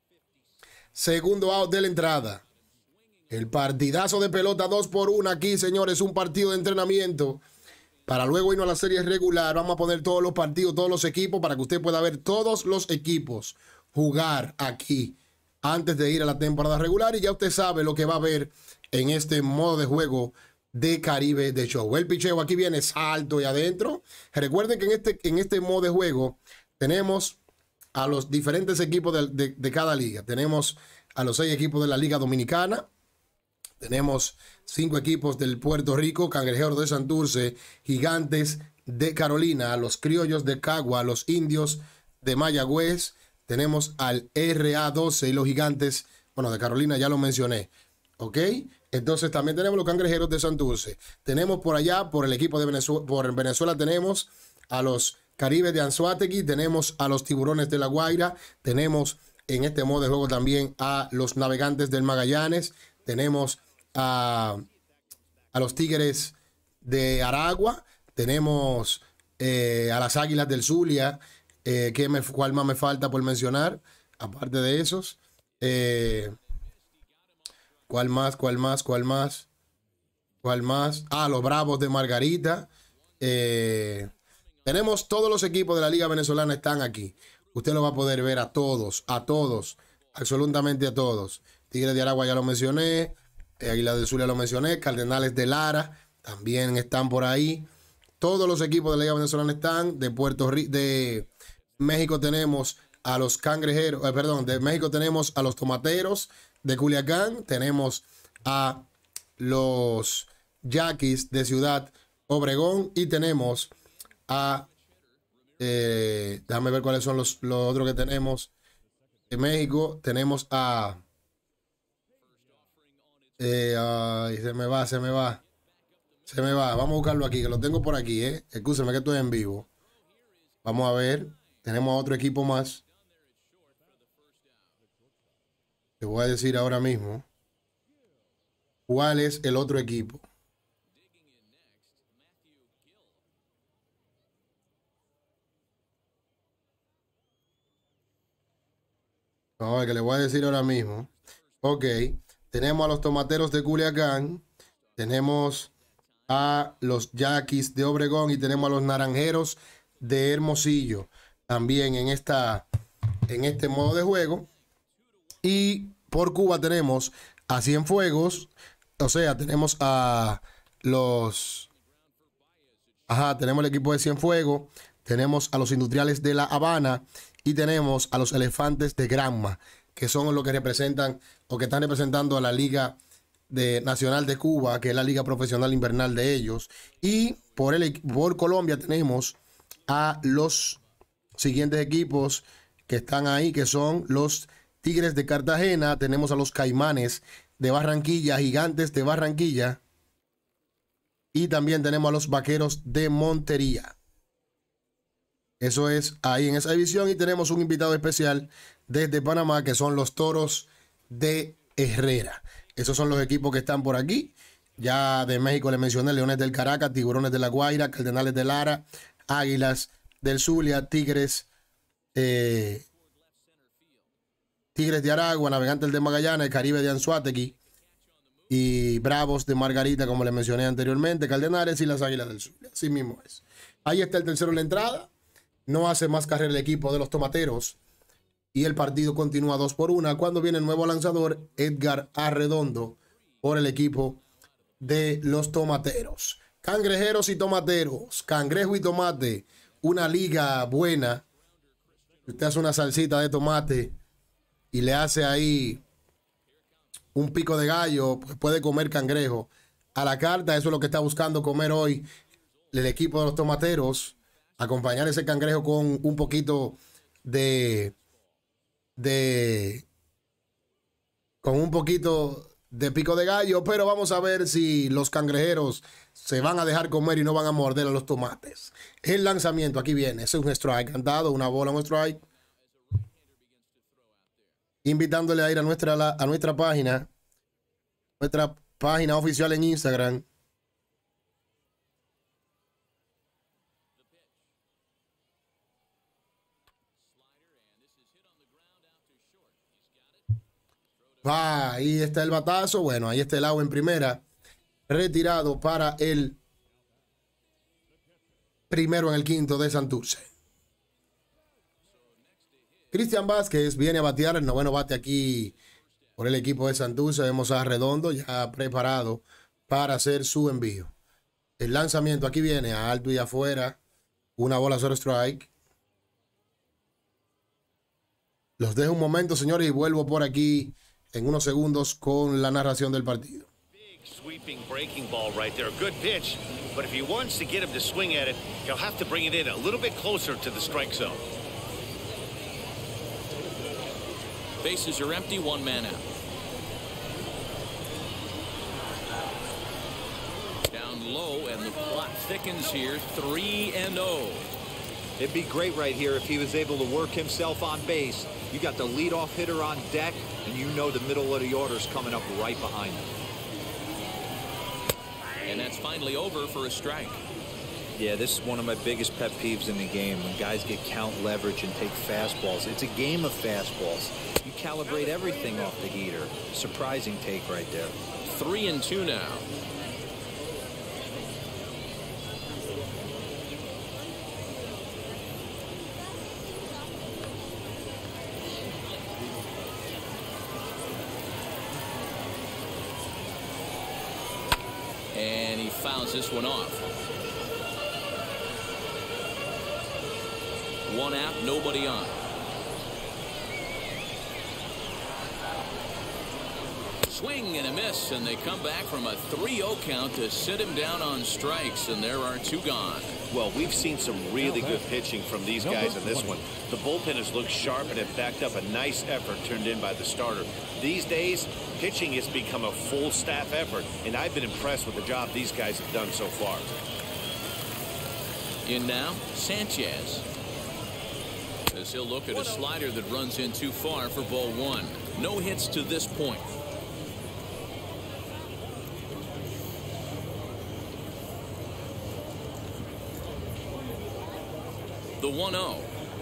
segundo out de la entrada. El partidazo de pelota dos por uno aquí, señores. Un partido de entrenamiento para luego irnos a la serie regular. Vamos a poner todos los partidos, todos los equipos para que usted pueda ver todos los equipos jugar aquí antes de ir a la temporada regular. Y ya usted sabe lo que va a ver en este modo de juego de Caribe de Show. El picheo aquí viene salto y adentro. Recuerden que en este, en este modo de juego tenemos a los diferentes equipos de, de, de cada liga. Tenemos a los seis equipos de la Liga Dominicana. Tenemos cinco equipos del Puerto Rico, Cangrejeros de Santurce, Gigantes de Carolina, los Criollos de Cagua, los Indios de Mayagüez. Tenemos al R A doce y los Gigantes, bueno, de Carolina ya lo mencioné. ¿Ok? Entonces también tenemos los Cangrejeros de Santurce. Tenemos por allá, por el equipo de Venezuela, por Venezuela tenemos a los Caribes de Anzoátegui, tenemos a los Tiburones de La Guaira, tenemos en este modo de juego también a los Navegantes del Magallanes, tenemos a, a los Tigres de Aragua, tenemos eh, a las Águilas del Zulia, eh, que me, cuál más me falta por mencionar, aparte de esos. Eh, ¿Cuál más? ¿Cuál más? ¿Cuál más? ¿Cuál más? Ah, los Bravos de Margarita. Eh, tenemos todos los equipos de la Liga Venezolana están aquí. Usted lo va a poder ver a todos, a todos, absolutamente a todos. Tigres de Aragua ya lo mencioné. Águila del Zulia lo mencioné. Cardenales de Lara también están por ahí. Todos los equipos de la Liga Venezolana están. De Puerto Rico, de México tenemos a los Cangrejeros, eh, perdón, de México tenemos a los Tomateros. De Culiacán tenemos a los Yaquis de Ciudad Obregón y tenemos a, eh, déjame ver cuáles son los, los otros que tenemos. De México tenemos a, eh, ay, se me va, se me va, se me va. Vamos a buscarlo aquí, que lo tengo por aquí, eh. Escúcheme que estoy en vivo. Vamos a ver, tenemos a otro equipo más. Te voy a decir ahora mismo cuál es el otro equipo. Vamos a ver, que le voy a decir ahora mismo. Ok, tenemos a los Tomateros de Culiacán, tenemos a los Yaquis de Obregón y tenemos a los Naranjeros de Hermosillo también en, esta, en este modo de juego. Y por Cuba tenemos a Cienfuegos, o sea, tenemos a los... Ajá, tenemos el equipo de Cienfuegos, tenemos a los Industriales de La Habana y tenemos a los Elefantes de Granma, que son los que representan o que están representando a la Liga de Nacional de Cuba, que es la liga profesional invernal de ellos. Y por, el, por Colombia tenemos a los siguientes equipos que están ahí, que son los Tigres de Cartagena, tenemos a los Caimanes de Barranquilla, Gigantes de Barranquilla, y también tenemos a los Vaqueros de Montería. Eso es ahí en esa división. Y tenemos un invitado especial desde Panamá, que son los Toros de Herrera. Esos son los equipos que están por aquí. Ya de México les mencioné: Leones del Caracas, Tiburones de la Guaira, Cardenales de Lara, Águilas del Zulia, Tigres, eh, Tigres de Aragua, Navegantes de Magallanes, Caribe de Anzoátegui y Bravos de Margarita, como les mencioné anteriormente, Cardenales y las Águilas del Zulia. Así mismo es. Ahí está el tercero en la entrada. No hace más carrera el equipo de los Tomateros y el partido continúa dos por una cuando viene el nuevo lanzador Edgar Arredondo por el equipo de los Tomateros. Cangrejeros y Tomateros, cangrejo y tomate, una liga buena. Usted hace una salsita de tomate y le hace ahí un pico de gallo, pues puede comer cangrejo a la carta. Eso es lo que está buscando comer hoy el equipo de los Tomateros. Acompañar ese cangrejo con un poquito de, de, con un poquito de pico de gallo, pero vamos a ver si los cangrejeros se van a dejar comer y no van a morder a los tomates. El lanzamiento, aquí viene, es un strike cantado, una bola, un strike. Invitándole a ir a nuestra, a nuestra página, nuestra página oficial en Instagram. Va, ahí está el batazo. Bueno, ahí está el agua en primera. Retirado para el primero en el quinto de Santurce. Cristian Vázquez viene a batear el noveno bate aquí por el equipo de Santurce. Vemos a Redondo ya preparado para hacer su envío. El lanzamiento aquí viene a alto y afuera. Una bola, cero strike. Los dejo un momento, señores, y vuelvo por aquí en unos segundos con la narración del partido. Big sweeping breaking ball right there. A good pitch, but if he wants to get him to swing at it, he'll have to bring it in a little bit closer to the strike zone. Bases are empty, one man out. Down low, and the plot thickens here, three and oh. It'd be great right here if he was able to work himself on base. You got the leadoff hitter on deck, and you know the middle of the order's coming up right behind him. And that's finally over for a strike. Yeah, this is one of my biggest pet peeves in the game, when guys get count leverage and take fastballs. It's a game of fastballs. You calibrate everything off the heater. Surprising take right there. Three and two now. And he fouls this one off. One out, nobody on. Swing and a miss, and they come back from a three oh count to sit him down on strikes, and there are two gone. Well, we've seen some really good pitching from these guys in this one. The bullpen has looked sharp and have backed up a nice effort turned in by the starter. These days, pitching has become a full staff effort, and I've been impressed with the job these guys have done so far. In now, Sanchez. As he'll look at a slider that runs in too far for ball one. No hits to this point. The one oh.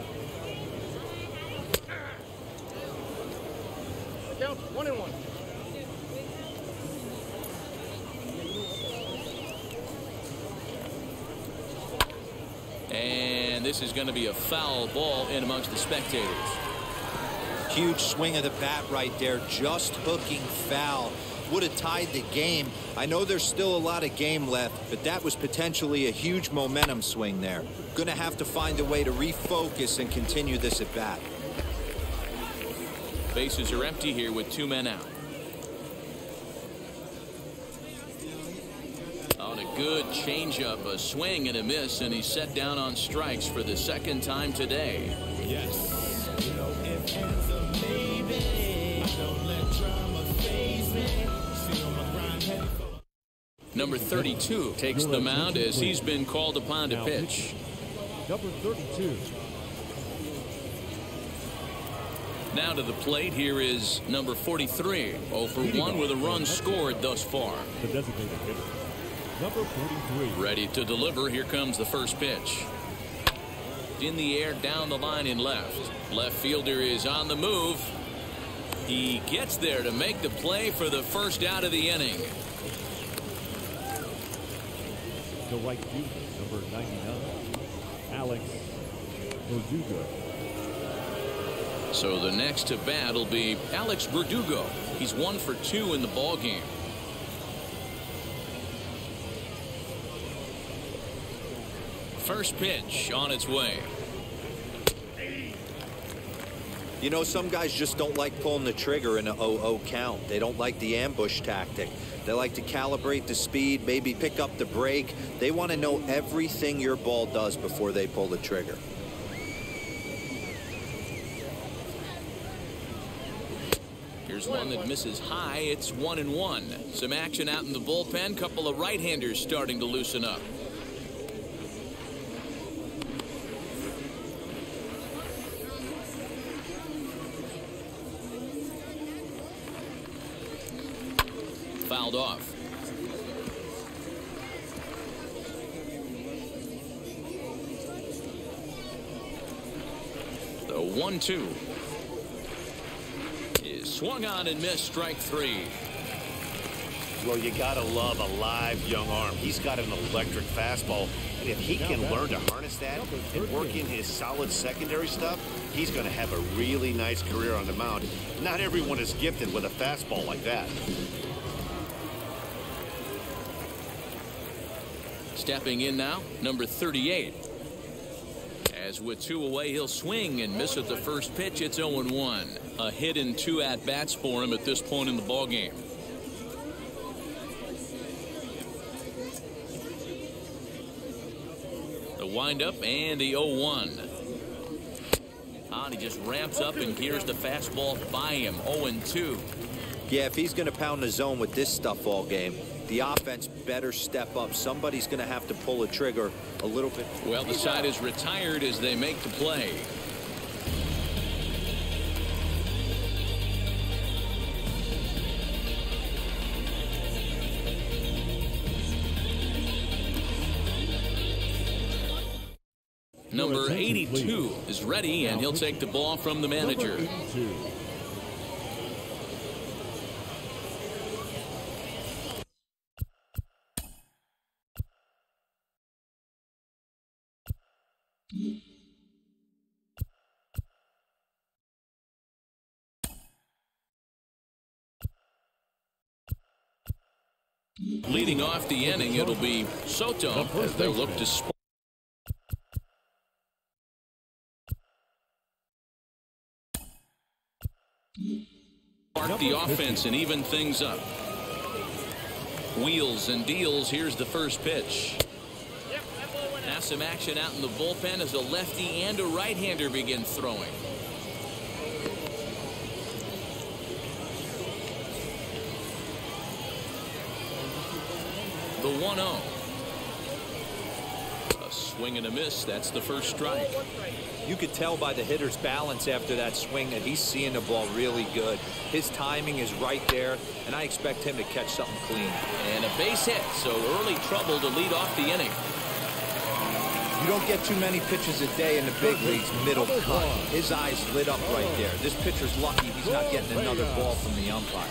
Count one and one. And this is going to be a foul ball in amongst the spectators. Huge swing of the bat right there, just hooking foul. would have tied the game. I know there's still a lot of game left, but that was potentially a huge momentum swing there. Going to have to find a way to refocus and continue this at bat. Bases are empty here with two men out. On a good changeup, a swing and a miss, and he's set down on strikes for the second time today. Yes. You know, if ends up maybe, I don't let drama faze me. See on my grind, heading for Number thirty-two takes the mound as he's been called upon to pitch. Number thirty-two. Now to the plate, here is number forty-three. oh for one with a run scored thus far. The designated hitter. Number forty-three. Ready to deliver. Here comes the first pitch. In the air, down the line in left. Left fielder is on the move. He gets there to make the play for the first out of the inning. The right fielder, number ninety-nine, Alex Verdugo. So the next to bat will be Alex Verdugo. He's one for two in the ball game. First pitch on its way. You know, some guys just don't like pulling the trigger in an oh oh count. They don't like the ambush tactic. They like to calibrate the speed, maybe pick up the brake. They want to know everything your ball does before they pull the trigger. Here's one that misses high. It's one and one. Some action out in the bullpen. Couple of right-handers starting to loosen up. Fouled off. The one two is swung on and missed, strike three. Well, you gotta love a live young arm. He's got an electric fastball, and if he can learn to harness that and work in his solid secondary stuff, he's going to have a really nice career on the mound. Not everyone is gifted with a fastball like that. Stepping in now, number thirty-eight. As with two away, he'll swing and miss at the first pitch. It's oh and one. A hit and two at-bats for him at this point in the ballgame. The windup and the oh one. On, he just ramps up and gears the fastball by him. oh and two. Yeah, if he's going to pound the zone with this stuff all game, the offense better step up. Somebody's going to have to pull a trigger a little bit. Well, the side is retired as they make the play. Number eighty-two is ready, and he'll take the ball from the manager. Leading off the inning, it'll be Soto as they look to spark the offense and even things up. Wheels and deals. Here's the first pitch. Now some action out in the bullpen as a lefty and a right-hander begin throwing. The one oh. A swing and a miss. That's the first strike. You could tell by the hitter's balance after that swing that he's seeing the ball really good. His timing is right there, and I expect him to catch something clean. And a base hit, so early trouble to lead off the inning. You don't get too many pitches a day in the big leagues middle cut. His eyes lit up right there. This pitcher's lucky he's not getting another ball from the umpire.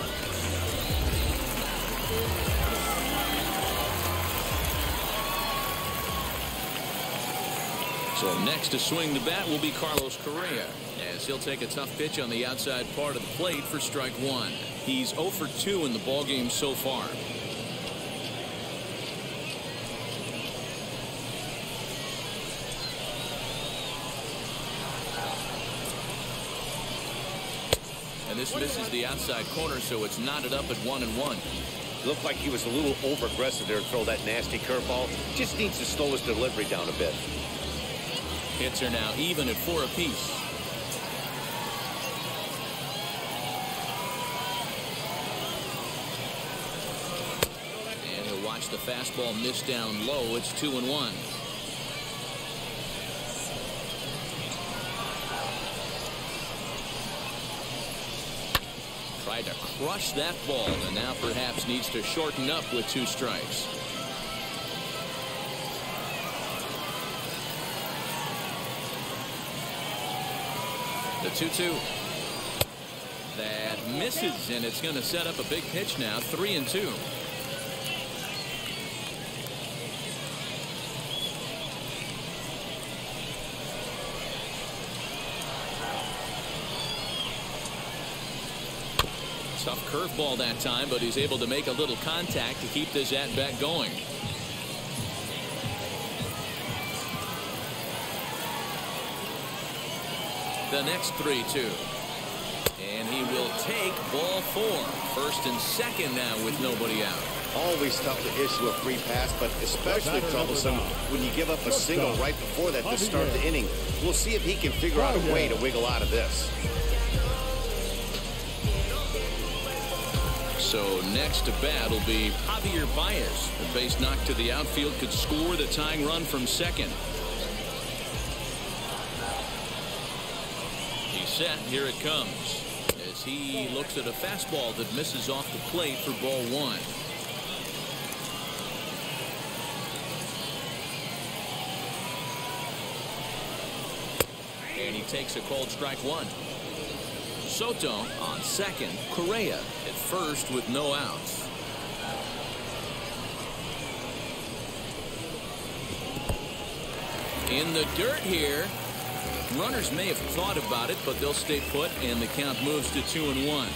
So next to swing the bat will be Carlos Correa, as he'll take a tough pitch on the outside part of the plate for strike one. He's oh for two in the ballgame so far. And this misses the outside corner, so it's knotted up at one and one. Looked like he was a little over-aggressive there to throw that nasty curveball. Just needs to slow his delivery down a bit. Hits are now even at four apiece. And he'll watch the fastball miss down low. It's two and one. Tried to crush that ball, and now perhaps needs to shorten up with two strikes. The two two. That misses, and it's going to set up a big pitch now. Three and two. Tough curveball that time, but he's able to make a little contact to keep this at-bat going. The next three two. And he will take ball four. First and second now with nobody out. Always tough to issue a free pass, but especially troublesome when you give up a single right before that to start the inning. We'll see if he can figure out a way to wiggle out of this. So next to bat will be Javier Baez. The base knock to the outfield could score the tying run from second. He's set. Here it comes. As he looks at a fastball that misses off the plate for ball one. And he takes a cold strike one. Soto on second. Correa at first with no outs. In the dirt here. Runners may have thought about it, but they'll stay put, and the count moves to two and one.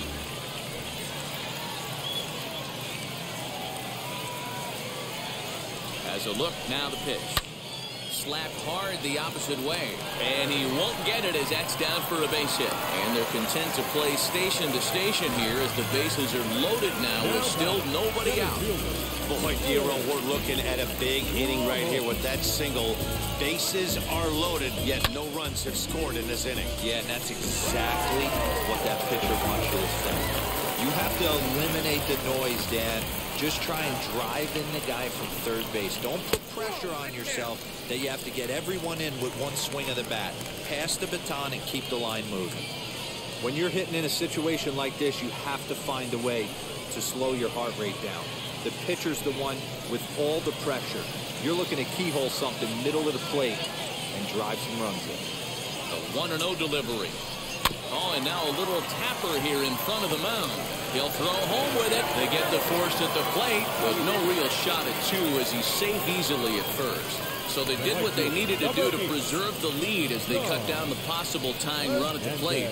As a look, now the pitch. Slapped hard the opposite way, and he won't get it as that's down for a base hit. And they're content to play station to station here as the bases are loaded now with still nobody out. Boy, Dero, we're looking at a big inning right here with that single. Bases are loaded, yet no runs have scored in this inning. Yeah, and that's exactly what that pitcher wants you to think. You have to eliminate the noise, Dan. Just try and drive in the guy from third base. Don't put pressure on yourself that you have to get everyone in with one swing of the bat. Pass the baton and keep the line moving. When you're hitting in a situation like this, you have to find a way to slow your heart rate down. The pitcher's the one with all the pressure. You're looking to keyhole something middle of the plate and drive some runs in. The one and oh delivery. Oh, and now a little tapper here in front of the mound. He'll throw home with it. They get the force at the plate, but no real shot at two as he's safe easily at first. So they did what they needed to do to preserve the lead as they cut down the possible tying run at the plate.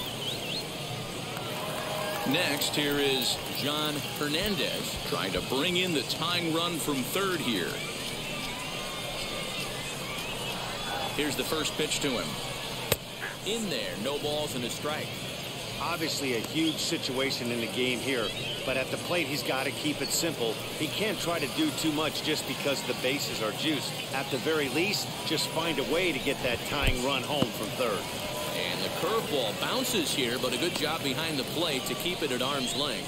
Next, here is John Hernandez trying to bring in the tying run from third here. Here's the first pitch to him. In there, no balls and a strike. Obviously a huge situation in the game here, but at the plate he's got to keep it simple. He can't try to do too much just because the bases are juiced. At the very least, just find a way to get that tying run home from third. And the curveball bounces here, but a good job behind the plate to keep it at arm's length.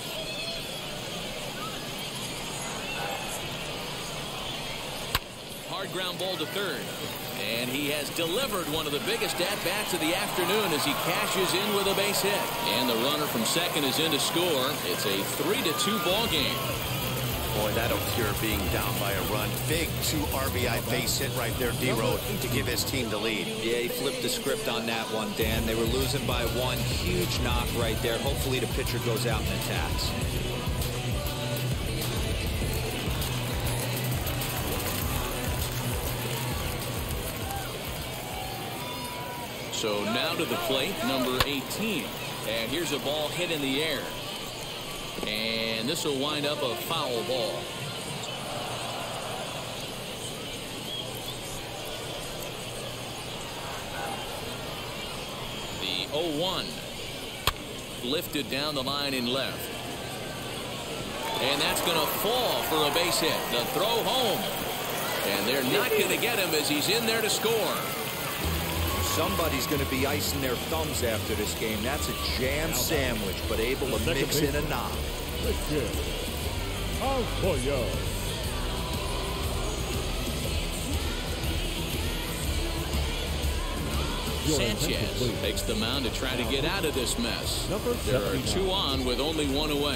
Hard ground ball to third. And he has delivered one of the biggest at-bats of the afternoon as he cashes in with a base hit. And the runner from second is in to score. It's a three to two ball game. Boy, that'll cure being down by a run. Big two R B I base hit right there, D-Road, to give his team the lead. Yeah, he flipped the script on that one, Dan. They were losing by one. Huge knock right there. Hopefully the pitcher goes out and attacks. So now to the plate, number eighteen. And here's a ball hit in the air. And this will wind up a foul ball. The oh one. Lifted down the line in left. And that's going to fall for a base hit. The throw home. And they're not going to get him as he's in there to score. Somebody's going to be icing their thumbs after this game. That's a jam sandwich, but able to mix in a knock. Sanchez takes the mound to try to get out of this mess. There are two on with only one away.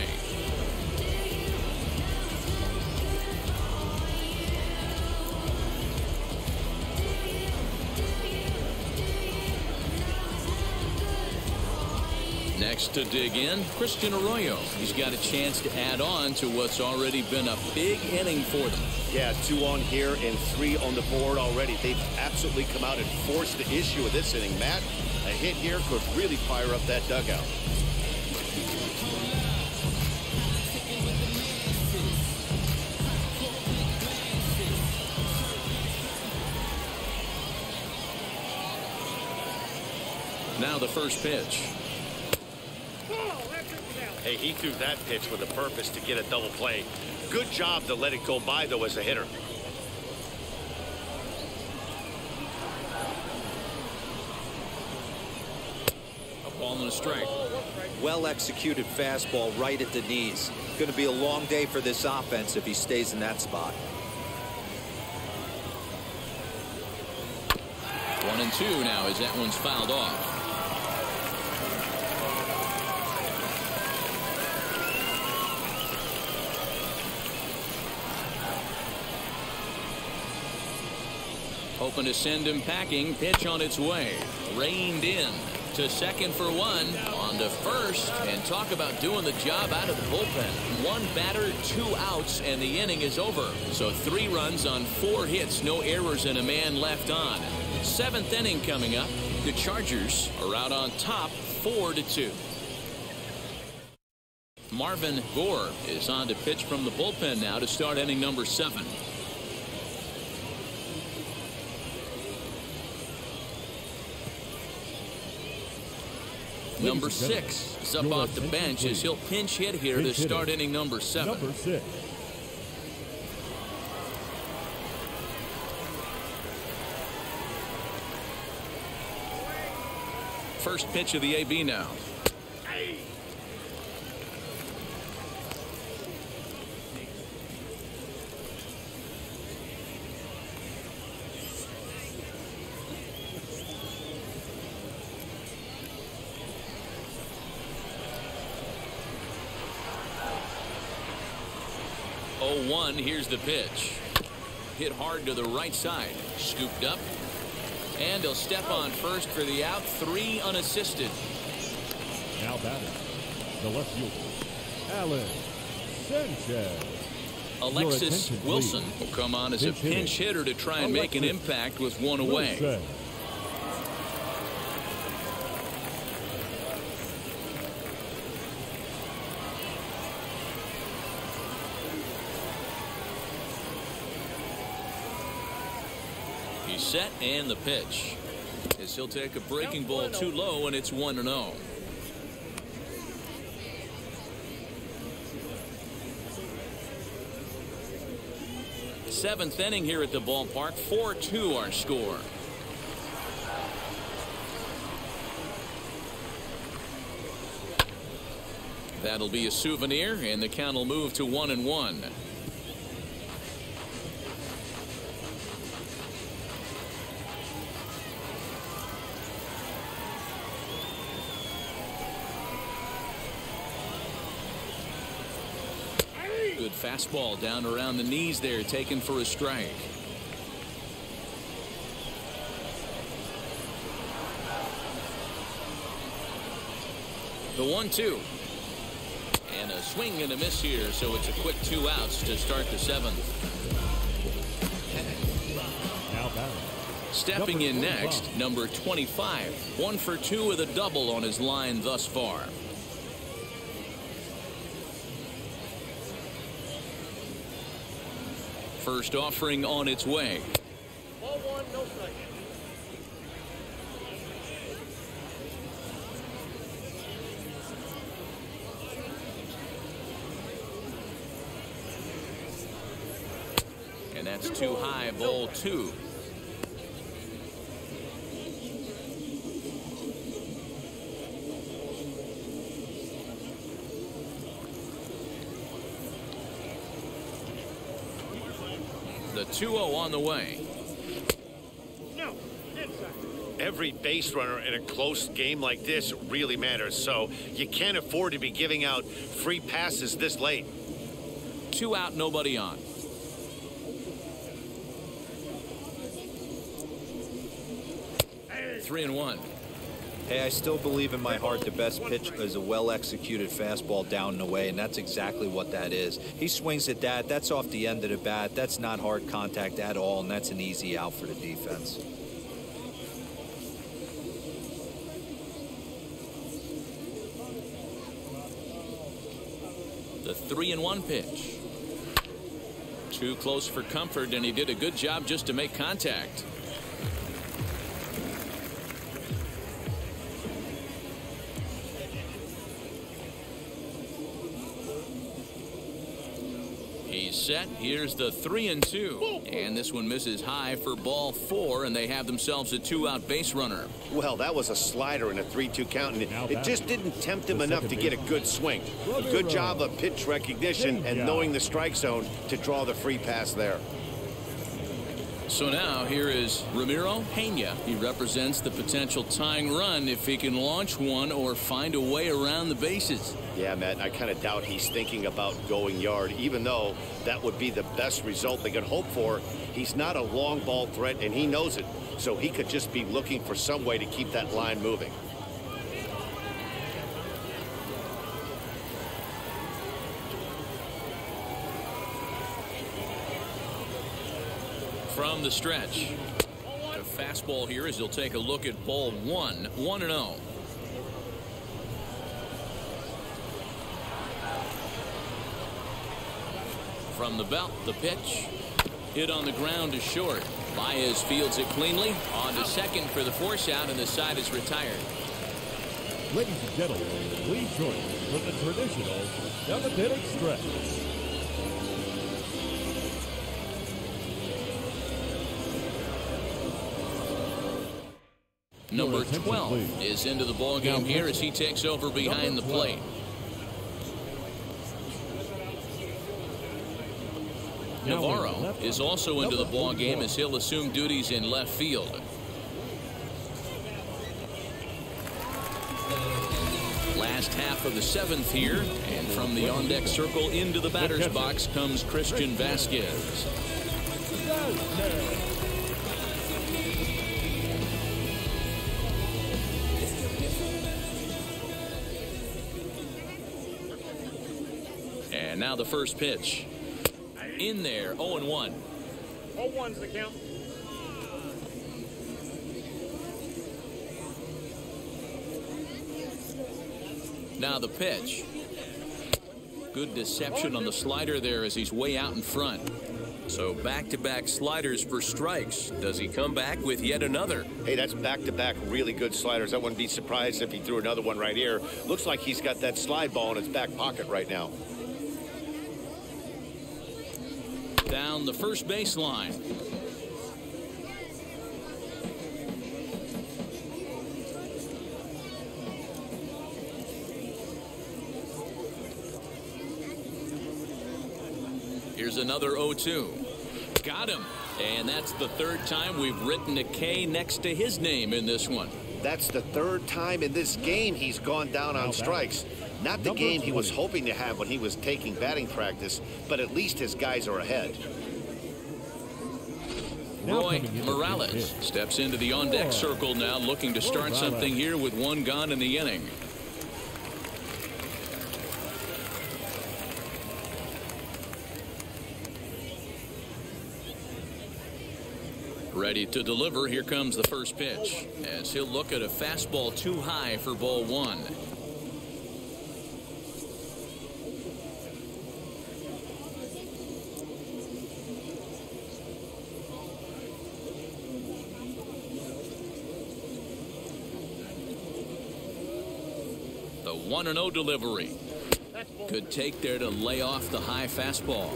Next to dig in, Christian Arroyo. He's got a chance to add on to what's already been a big inning for them. Yeah, two on here and three on the board already. They've absolutely come out and forced the issue of this inning. Matt, a hit here could really fire up that dugout. Now the first pitch. Hey, he threw that pitch with a purpose to get a double play. Good job to let it go by, though, as a hitter. A ball and a strike. Well executed fastball right at the knees. Going to be a long day for this offense if he stays in that spot. One and two now as that one's fouled off. Hoping to send him packing. Pitch on its way. Reined in to second for one. On to first. And talk about doing the job out of the bullpen. One batter, two outs, and the inning is over. So three runs on four hits. No errors and a man left on. Seventh inning coming up. The Chargers are out on top four to two. Marvin Gore is on to pitch from the bullpen now to start inning number seven. Number six is up off the bench as he'll pinch hit here to start inning number seven. Number six. First pitch of the A B now. oh one, here's the pitch. Hit hard to the right side. Scooped up. And he'll step on first for the out. Three unassisted. Now batting, the left fielder, Alex Sanchez. Alexis Wilson will come on as a pinch hitter to try and make an impact with one away. He's set and the pitch. As he'll take a breaking ball too low, and it's one and oh. Seventh inning here at the ballpark. four two our score. That'll be a souvenir, and the count will move to one and one. Good fastball down around the knees there, taken for a strike. The one two. And a swing and a miss here, so it's a quick two outs to start the seventh. Now batting. Stepping in next, number twenty-five. One for two with a double on his line thus far. First offering on its way. Ball one, no strike. And that's too high, ball two. The two oh on the way. No, inside. Every base runner in a close game like this really matters, so you can't afford to be giving out free passes this late. Two out, nobody on. Three and one. Hey, I still believe in my heart the best pitch is a well-executed fastball down and away, and that's exactly what that is. He swings at that. That's off the end of the bat. That's not hard contact at all, and that's an easy out for the defense. The three and one pitch. Too close for comfort, and he did a good job just to make contact. He's set. Here's the three and two. And this one misses high for ball four, and they have themselves a two-out base runner. Well, that was a slider in a three two count, and it, it just didn't tempt him enough to get a good swing. A good job of pitch recognition and knowing the strike zone to draw the free pass there. So now here is Ramiro Pena. He represents the potential tying run if he can launch one or find a way around the bases. Yeah, Matt, I kind of doubt he's thinking about going yard, even though that would be the best result they could hope for. He's not a long ball threat, and he knows it, so he could just be looking for some way to keep that line moving. From the stretch, a fastball here as he'll take a look at ball one, one and oh. From the belt, the pitch hit on the ground is short. Baez fields it cleanly. On to second for the force out, and the side is retired. Ladies and gentlemen, please join us for the traditional seventh inning stretch. Number twelve is into the ball game here as he takes over behind the plate. Navarro is also into the ball game as he'll assume duties in left field. Last half of the seventh here, and from the on-deck circle into the batter's box comes Christian Vasquez. And now the first pitch. In there, oh and one. oh one's the count. Now the pitch. Good deception on the slider there as he's way out in front. So back-to-back sliders for strikes. Does he come back with yet another? Hey, that's back-to-back really good sliders. I wouldn't be surprised if he threw another one right here. Looks like he's got that slide ball in his back pocket right now. Down the first baseline. Here's another oh two. Got him. And that's the third time we've written a K next to his name in this one. That's the third time in this game he's gone down on strikes. Not the game he was hoping to have when he was taking batting practice, but at least his guys are ahead. Roy Morales steps into the on-deck circle now, looking to start something here with one gone in the inning. Ready to deliver. Here comes the first pitch as he'll look at a fastball too high for ball one. one and oh delivery. Good take there to lay off the high fastball.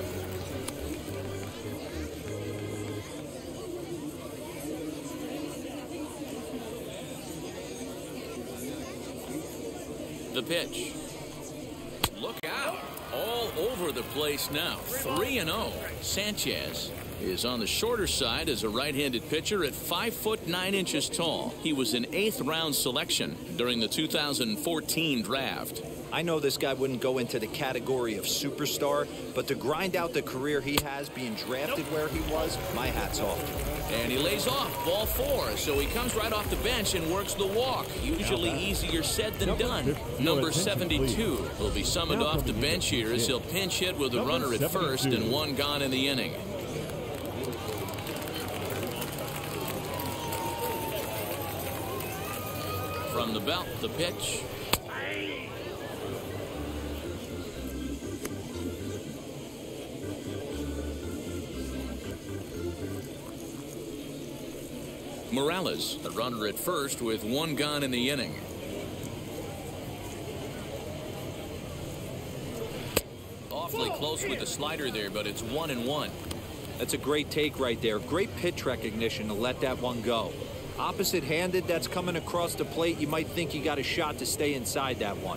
The pitch. Look out. All over the place now. three and oh. Sanchez is on the shorter side as a right-handed pitcher at five foot nine inches tall. He was an eighth round selection during the two thousand fourteen draft. I know this guy wouldn't go into the category of superstar, but to grind out the career he has being drafted where he was, my hat's off. And he lays off ball four, so he comes right off the bench and works the walk. Usually easier said than done. Number seventy-two will be summoned off the bench here as he'll pinch hit with a runner at first and one gone in the inning. From the belt, the pitch. Morales, the runner at first with one gone in the inning. Awfully close with the slider there, but it's one and one. That's a great take right there. Great pitch recognition to let that one go. Opposite handed, that's coming across the plate. You might think you got a shot to stay inside that one.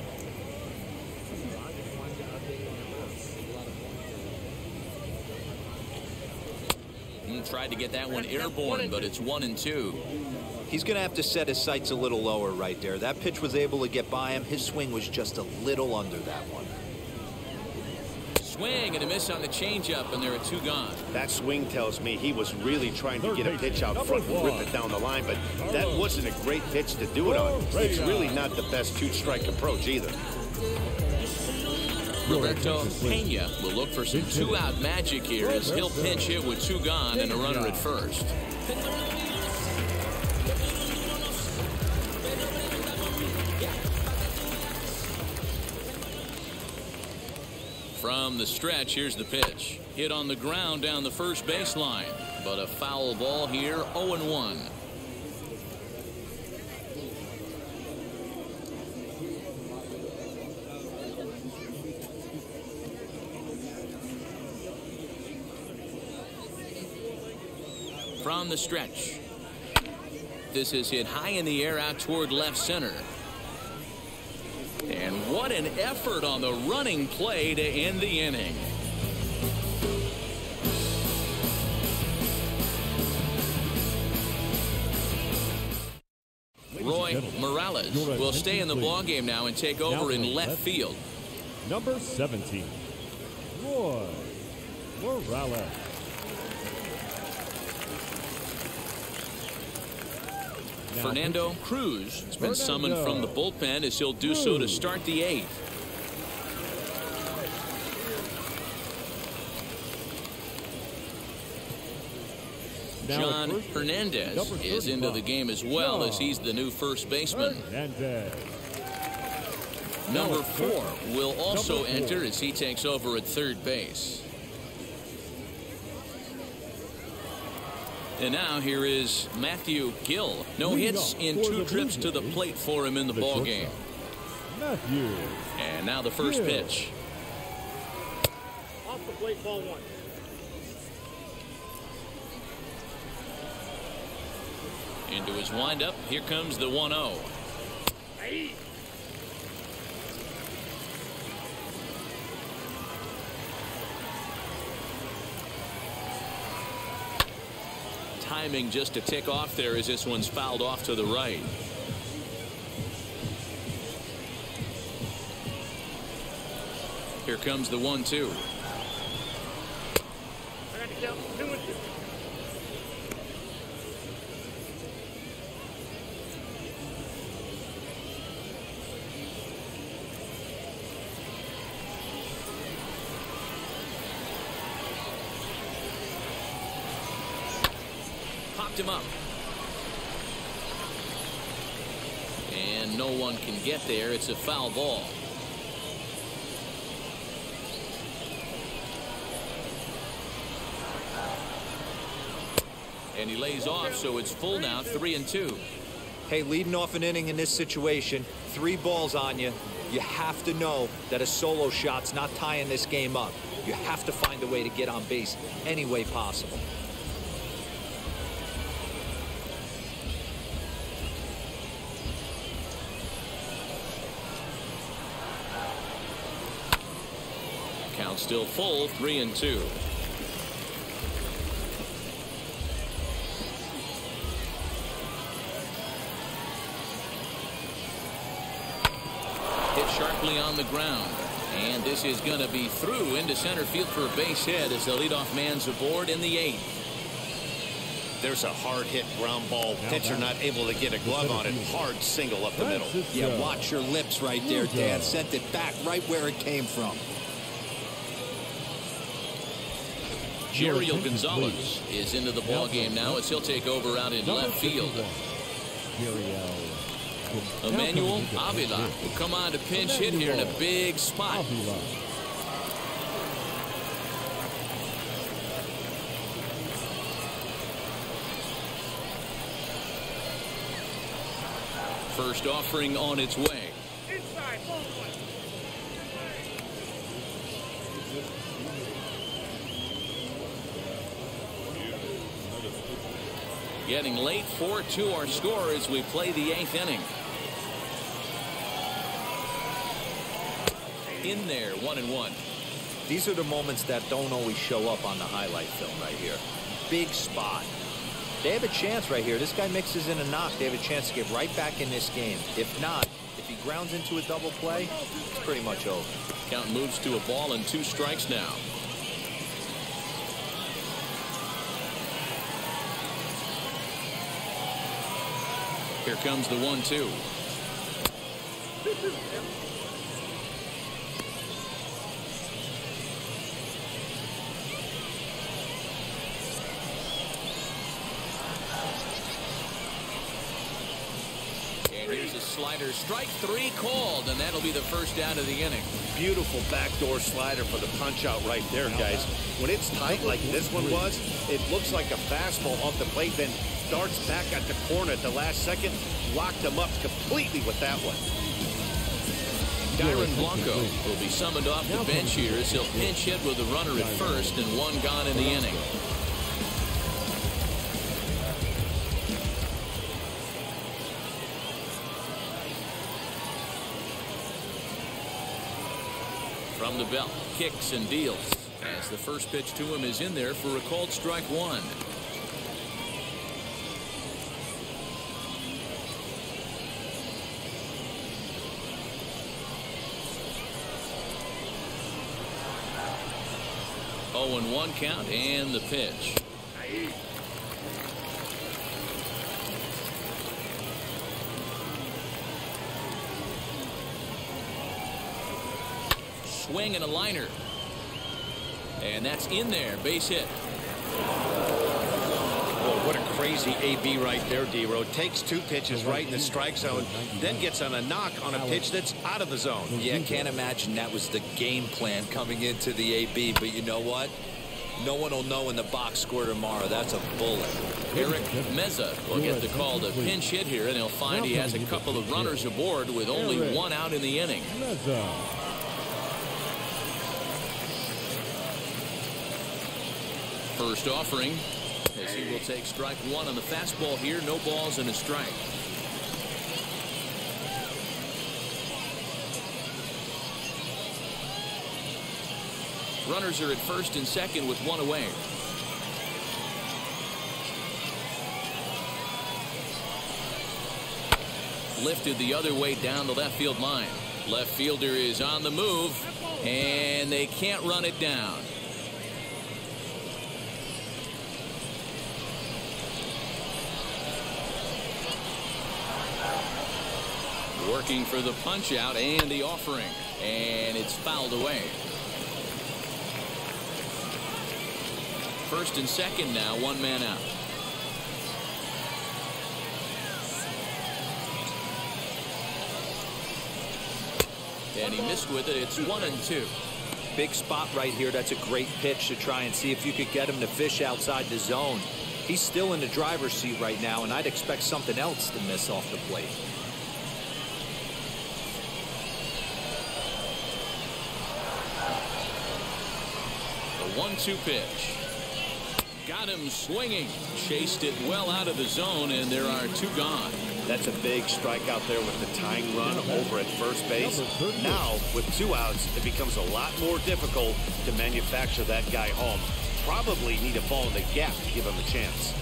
Tried to get that one airborne, but it's one and two. He's going to have to set his sights a little lower right there. That pitch was able to get by him. His swing was just a little under that one. Swing and a miss on the changeup, and there are two gone. That swing tells me he was really trying to get a pitch out front and rip it down the line, but that wasn't a great pitch to do it on. It's really not the best two-strike approach either. Roberto Pena will look for some two-out magic here as he'll pinch hit with two gone and a runner at first. From the stretch, here's the pitch. Hit on the ground down the first baseline, but a foul ball here, oh and one. From the stretch. This is hit high in the air out toward left center. And what an effort on the running play to end the inning. Roy Morales will stay in the ballgame now and take over in left field. Number seventeen, Roy Morales. Fernando Cruz has been summoned from the bullpen as he'll do so to start the eighth. John Hernandez is into the game as well as he's the new first baseman. Number four will also enter as he takes over at third base. And now here is Matthew Gill. No hits in two trips to the plate for him in the ball game. Matthew. And now the first pitch. Off the plate, ball one. Into his windup. Here comes the one oh. Hey. Timing just to tick off there as this one's fouled off to the right. Here comes the one two. I got to count two and two. Him up. And no one can get there. It's a foul ball. And he lays off, so it's full now, three and two. Hey, leading off an inning in this situation, three balls on you, you have to know that a solo shot's not tying this game up. You have to find a way to get on base any way possible. Count still full, three and two. Hit sharply on the ground. And this is going to be through into center field for a base hit as the leadoff man's aboard in the eighth. There's a hard hit ground ball. Pitcher not able to get a glove on it. Hard single up the middle. Yeah, watch your lips right there, Dan. Sent it back right where it came from. Jeriel Gonzalez is into the ball game now as he'll take over out in left field. Emmanuel Avila will come on to pinch hit here in a big spot. First offering on its way. Inside, ball one. Getting late, four two our score as we play the eighth inning. In there, one and one. These are the moments that don't always show up on the highlight film right here. Big spot. They have a chance right here. This guy mixes in a knock. They have a chance to get right back in this game. If not, if he grounds into a double play, it's pretty much over. Count moves to a ball and two strikes now. Here comes the one two. And here's a slider, strike three called, and that'll be the first out of the inning. Beautiful backdoor slider for the punch out right there, guys. When it's tight like this one was, it looks like a fastball off the plate, then starts back at the corner at the last second. Locked them up completely with that one. Dairon Blanco will be summoned off the bench here as he'll pinch hit with a runner at first and one gone in the inning. From the belt, kicks and deals as the first pitch to him is in there for a called strike one. oh and one count and the pitch. Swing and a liner. And that's in there. Base hit. Well, what a crazy A B right there, D-Row. Takes two pitches right in the strike zone, then gets on a knock on a pitch that's out of the zone. Yeah, can't imagine that was the game plan coming into the A B, but you know what? No one will know in the box score tomorrow. That's a bullet. Eric Meza will get the call to pinch hit here, and he'll find he has a couple of runners aboard with only one out in the inning. First offering as he will take strike one on the fastball here. No balls and a strike. Runners are at first and second with one away. Lifted the other way down the left field line. Left fielder is on the move, and they can't run it down. Working for the punch out and the offering, and it's fouled away. First and second now, one man out. And he missed with it. It's one and two. Big spot right here. That's a great pitch to try and see if you could get him to fish outside the zone. He's still in the driver's seat right now, and I'd expect something else to miss off the plate. one two pitch. Got him swinging. Chased it well out of the zone, and there are two gone. That's a big strikeout there with the tying run over at first base. Now, with two outs, it becomes a lot more difficult to manufacture that guy home. Probably need a ball in the gap to give him a chance.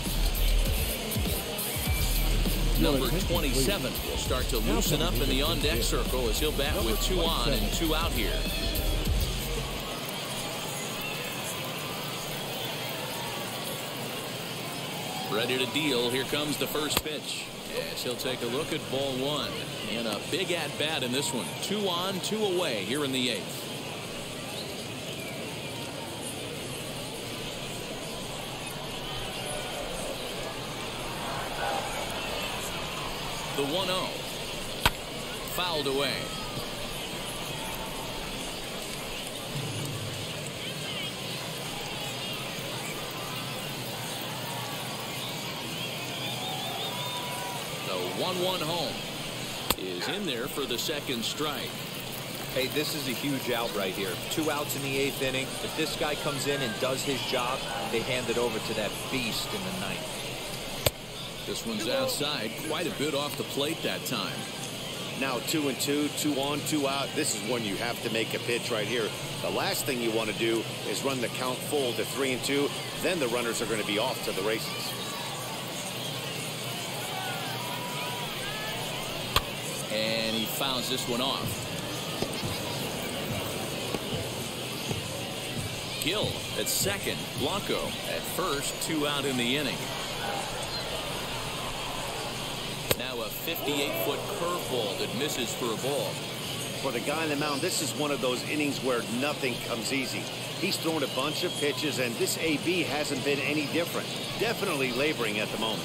Number twenty-seven will start to loosen up in the on-deck circle as he'll bat with two on and two out here. Ready to deal. Here comes the first pitch. As he'll take a look at ball one. And a big at-bat in this one. Two on, two away here in the eighth. The one oh. Fouled away. The one one home is in there for the second strike. Hey, this is a huge out right here. Two outs in the eighth inning. If this guy comes in and does his job, they hand it over to that beast in the ninth. This one's outside, quite a bit off the plate that time. Now two and two, two on, two out. This is when you have to make a pitch right here. The last thing you want to do is run the count full to three and two. Then the runners are going to be off to the races. And he fouls this one off. Gill at second. Blanco at first. Two out in the inning. Now a fifty-eight foot curveball that misses for a ball. For the guy on the mound, this is one of those innings where nothing comes easy. He's thrown a bunch of pitches, and this A B hasn't been any different. Definitely laboring at the moment.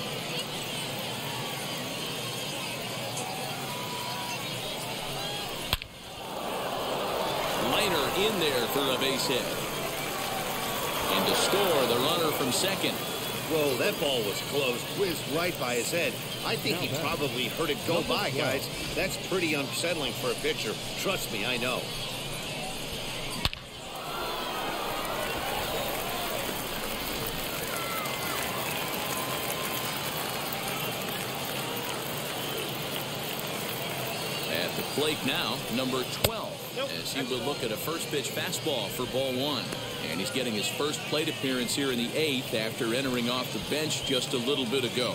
Liner in there for a base hit. And to score, the runner from second. Whoa, that ball was close. Whizzed right by his head. I think he probably heard it go by, guys. That's pretty unsettling for a pitcher. Trust me, I know. At the plate now, number twelve, as he will look at a first pitch fastball for ball one. And he's getting his first plate appearance here in the eighth after entering off the bench just a little bit ago.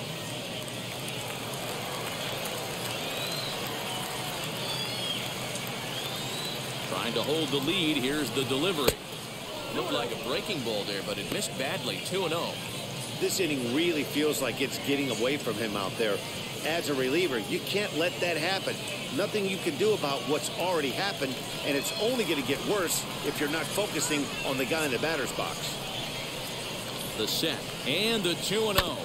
Trying to hold the lead. Here's the delivery. Looked like a breaking ball there, but it missed badly. two and oh. This inning really feels like it's getting away from him out there. As a reliever, you can't let that happen. Nothing you can do about what's already happened, and it's only going to get worse if you're not focusing on the guy in the batter's box. The set and the two and oh.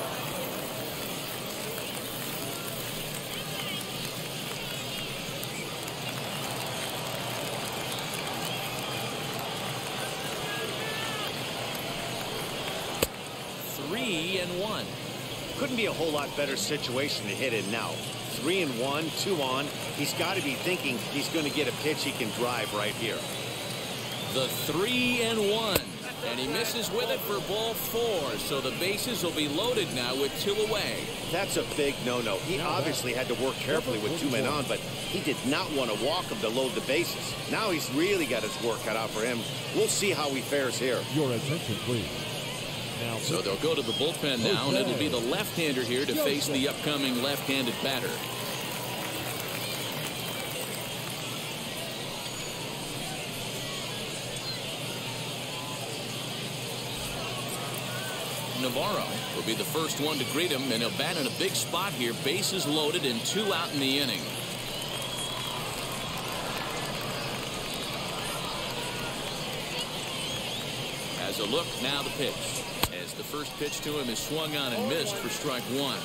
Three and one. Couldn't be a whole lot better situation to hit in now. Three and one, two on. He's got to be thinking he's going to get a pitch he can drive right here. The three and one. And he misses with it for ball four. So the bases will be loaded now with two away. That's a big no-no. He obviously had to work carefully with two men on, but he did not want to walk him to load the bases. Now he's really got his work cut out for him. We'll see how he fares here. Your attention, please. Now, so they'll go to the bullpen now, and it'll be the left-hander here to face the upcoming left-handed batter. Navarro will be the first one to greet him, and he'll bat in a big spot here. Bases loaded and two out in the inning. As a look, now the pitch. As the first pitch to him is swung on and missed for strike one.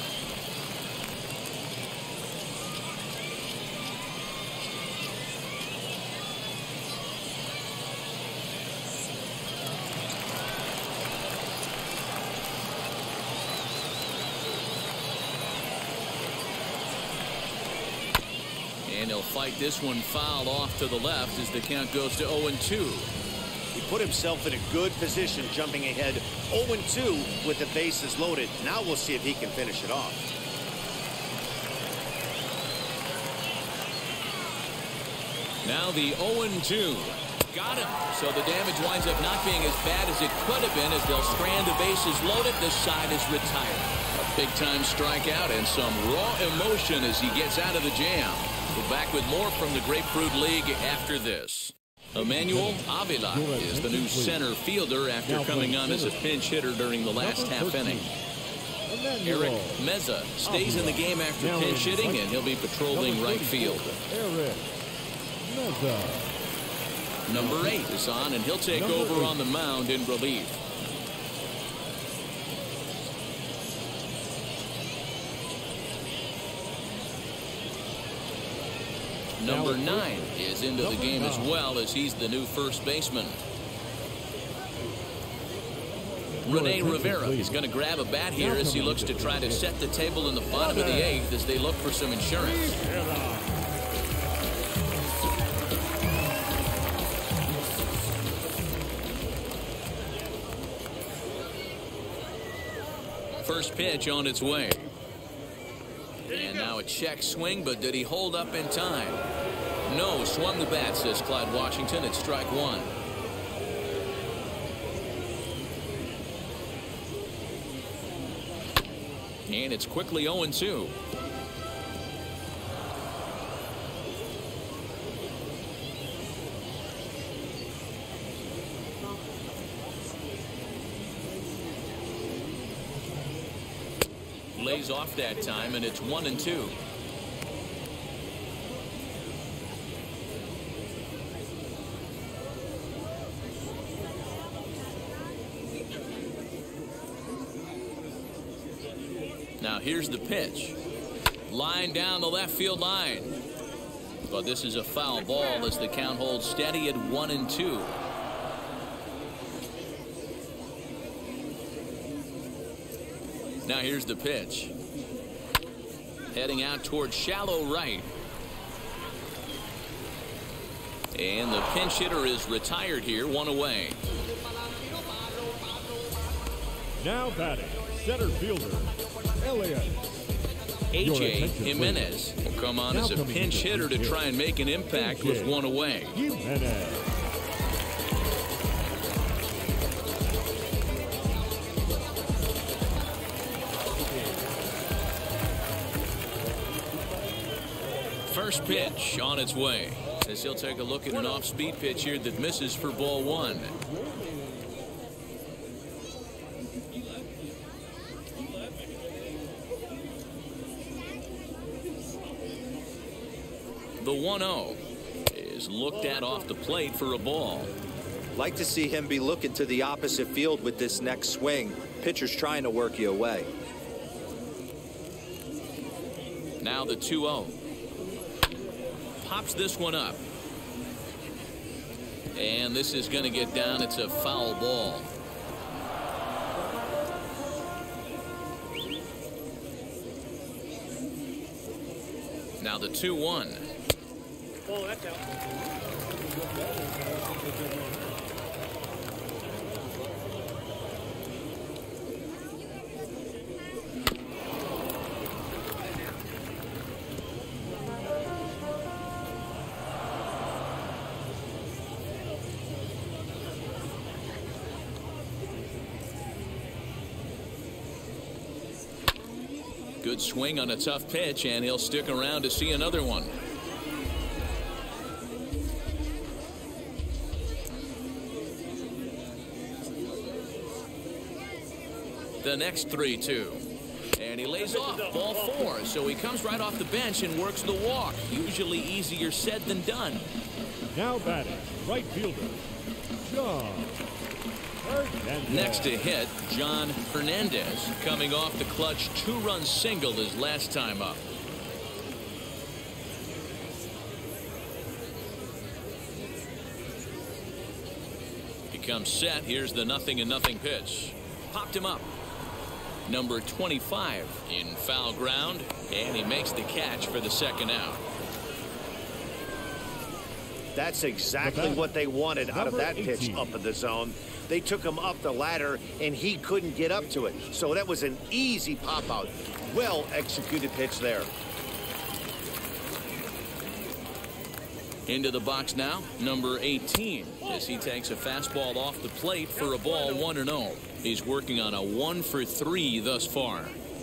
And he'll fight this one foul off to the left as the count goes to oh and two. He put himself in a good position, jumping ahead oh and two with the bases loaded. Now we'll see if he can finish it off. Now the oh and two. Got him. So the damage winds up not being as bad as it could have been as they'll strand the bases loaded. The side is retired. A big-time strikeout and some raw emotion as he gets out of the jam. We're back with more from the Grapefruit League after this. Emmanuel Avila is the new center fielder after coming on as a pinch hitter during the last half inning. Eric Meza stays in the game after pinch hitting, and he'll be patrolling right field. Eric Meza. Number eight is on, and he'll take Number over eight. on the mound in relief. Number nine is into the game as well, as he's the new first baseman. Rene Rivera is going to grab a bat here as he looks to try to set the table in the bottom of the eighth as they look for some insurance. First pitch on its way. And now a check swing, but did he hold up in time? No, swung the bat, says Clyde Washington. It's strike one. And it's quickly oh and two. Lays off that time, and it's one and two. Now here's the pitch. Line down the left field line. But this is a foul ball as the count holds steady at one and two. Now here's the pitch. Heading out towards shallow right. And the pinch hitter is retired here, one away. Now batting, center fielder, Elliott. A J Jimenez will come on as a pinch hitter to try and make an impact with one away. Jimenez. First pitch on its way, as he'll take a look at an off-speed pitch here that misses for ball one. The one oh is looked at off the plate for a ball. Like to see him be looking to the opposite field with this next swing. Pitcher's trying to work you away. Now the two oh. Pops this one up. And this is going to get down. It's a foul ball. Now the two one. Oh, that's out. Good swing on a tough pitch, and he'll stick around to see another one. The next three two. And he lays off ball four, so he comes right off the bench and works the walk. Usually easier said than done. Now batting, right fielder, John Hernandez. Next to hit, John Hernandez, coming off the clutch two-run single his last time up. He comes set. Here's the nothing and nothing pitch. Popped him up. Number twenty-five in foul ground, and he makes the catch for the second out. That's exactly what they wanted out of that pitch up in the zone. They took him up the ladder, and he couldn't get up to it. So that was an easy pop-out. Well-executed pitch there. Into the box now, number eighteen, as he takes a fastball off the plate for a ball one and oh. He's working on a one for three thus far.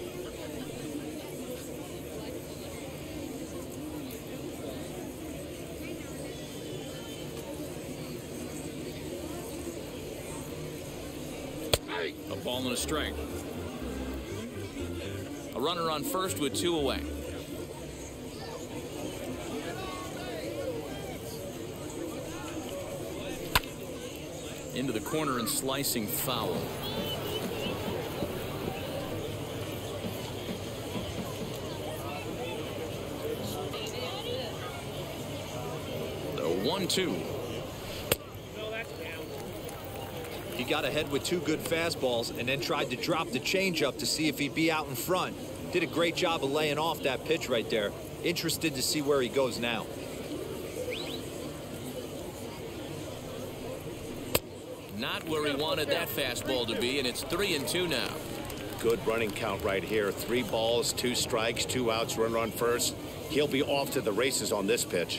A ball and a strike. A runner on first with two away. Into the corner and slicing foul. The one two. He got ahead with two good fastballs and then tried to drop the changeup to see if he'd be out in front. Did a great job of laying off that pitch right there. Interested to see where he goes now. Not where he wanted that fastball to be, and it's three and two now. Good running count right here. Three balls, two strikes, two outs, runner on first. He'll be off to the races on this pitch.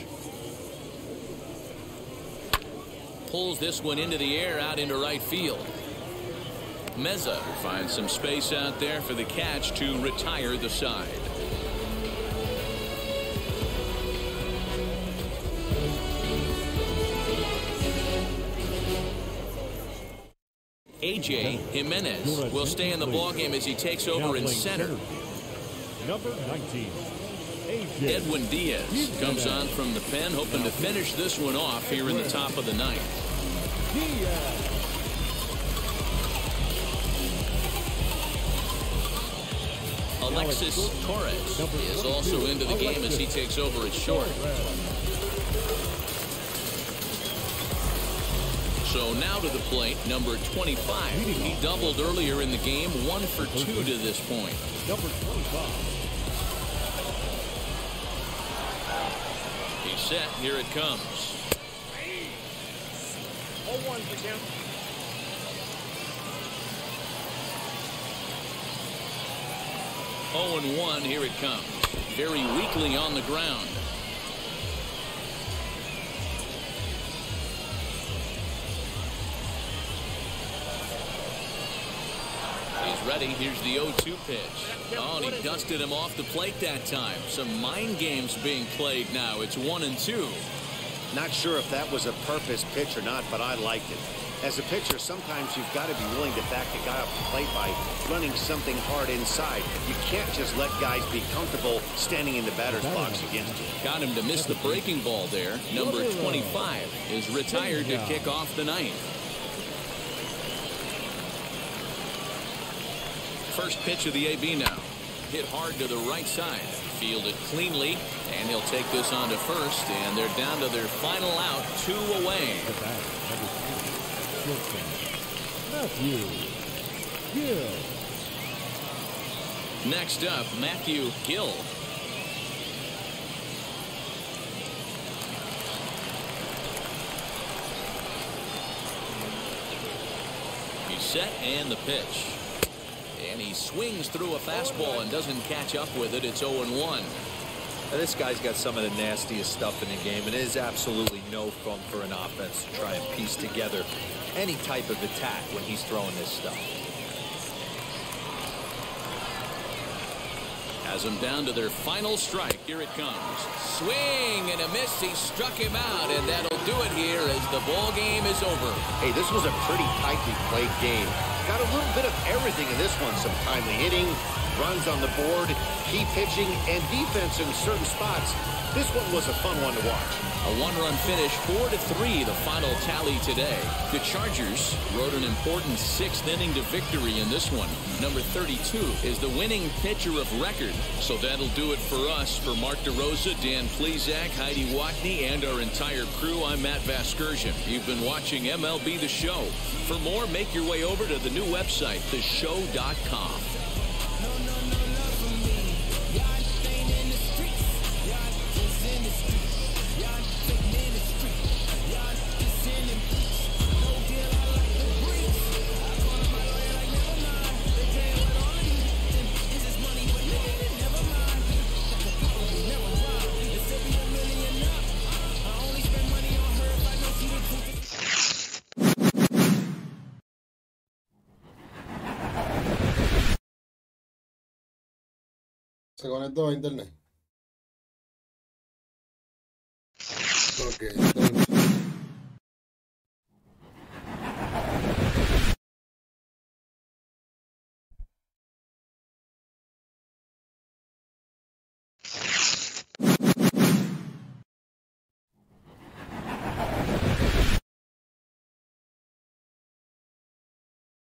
Pulls this one into the air out into right field. Meza finds some space out there for the catch to retire the side. A J Jimenez will stay in the ballgame as he takes over in center. Number nineteen. Edwin Diaz comes on from the pen, hoping to finish this one off here in the top of the ninth. Alexis Torres is also into the game as he takes over at short. So now to the plate, number twenty-five. He doubled earlier in the game, one for two to this point. Number twenty-five. He's set. Here it comes. oh one for him. oh and one. Here it comes. Very weakly on the ground. He's ready. Here's the oh two pitch. Oh, and he dusted him off the plate that time. Some mind games being played now. It's one and two. Not sure if that was a purpose pitch or not, but I liked it. As a pitcher, sometimes you've got to be willing to back the guy off the plate by running something hard inside. You can't just let guys be comfortable standing in the batter's box against you. Got him to miss the breaking ball there. Number twenty-five is retired to kick off the ninth. First pitch of the A B now. Hit hard to the right side. Fielded cleanly, and he'll take this on to first, and they're down to their final out, two away. Matthew Gill. Next up, Matthew Gill. He's set, and the pitch. And he swings through a fastball and doesn't catch up with it. It's oh and one. Now, this guy's got some of the nastiest stuff in the game, and it is absolutely no fun for an offense to try and piece together any type of attack when he's throwing this stuff. Has them down to their final strike. Here it comes. Swing and a miss. He struck him out, and that'll do it here as the ball game is over. Hey, this was a pretty tightly played game. Got a little bit of everything in this one. Some timely hitting, runs on the board, key pitching, and defense in certain spots. This one was a fun one to watch. A one-run finish, four to three, the final tally today. The Chargers rode an important sixth inning to victory in this one. Number thirty-two is the winning pitcher of record. So that'll do it for us. For Mark DeRosa, Dan Plesac, Heidi Watney, and our entire crew, I'm Matt Vasgersian. You've been watching M L B The Show. For more, make your way over to the new website, the show dot com. Se conectó a internet. Ok, entonces.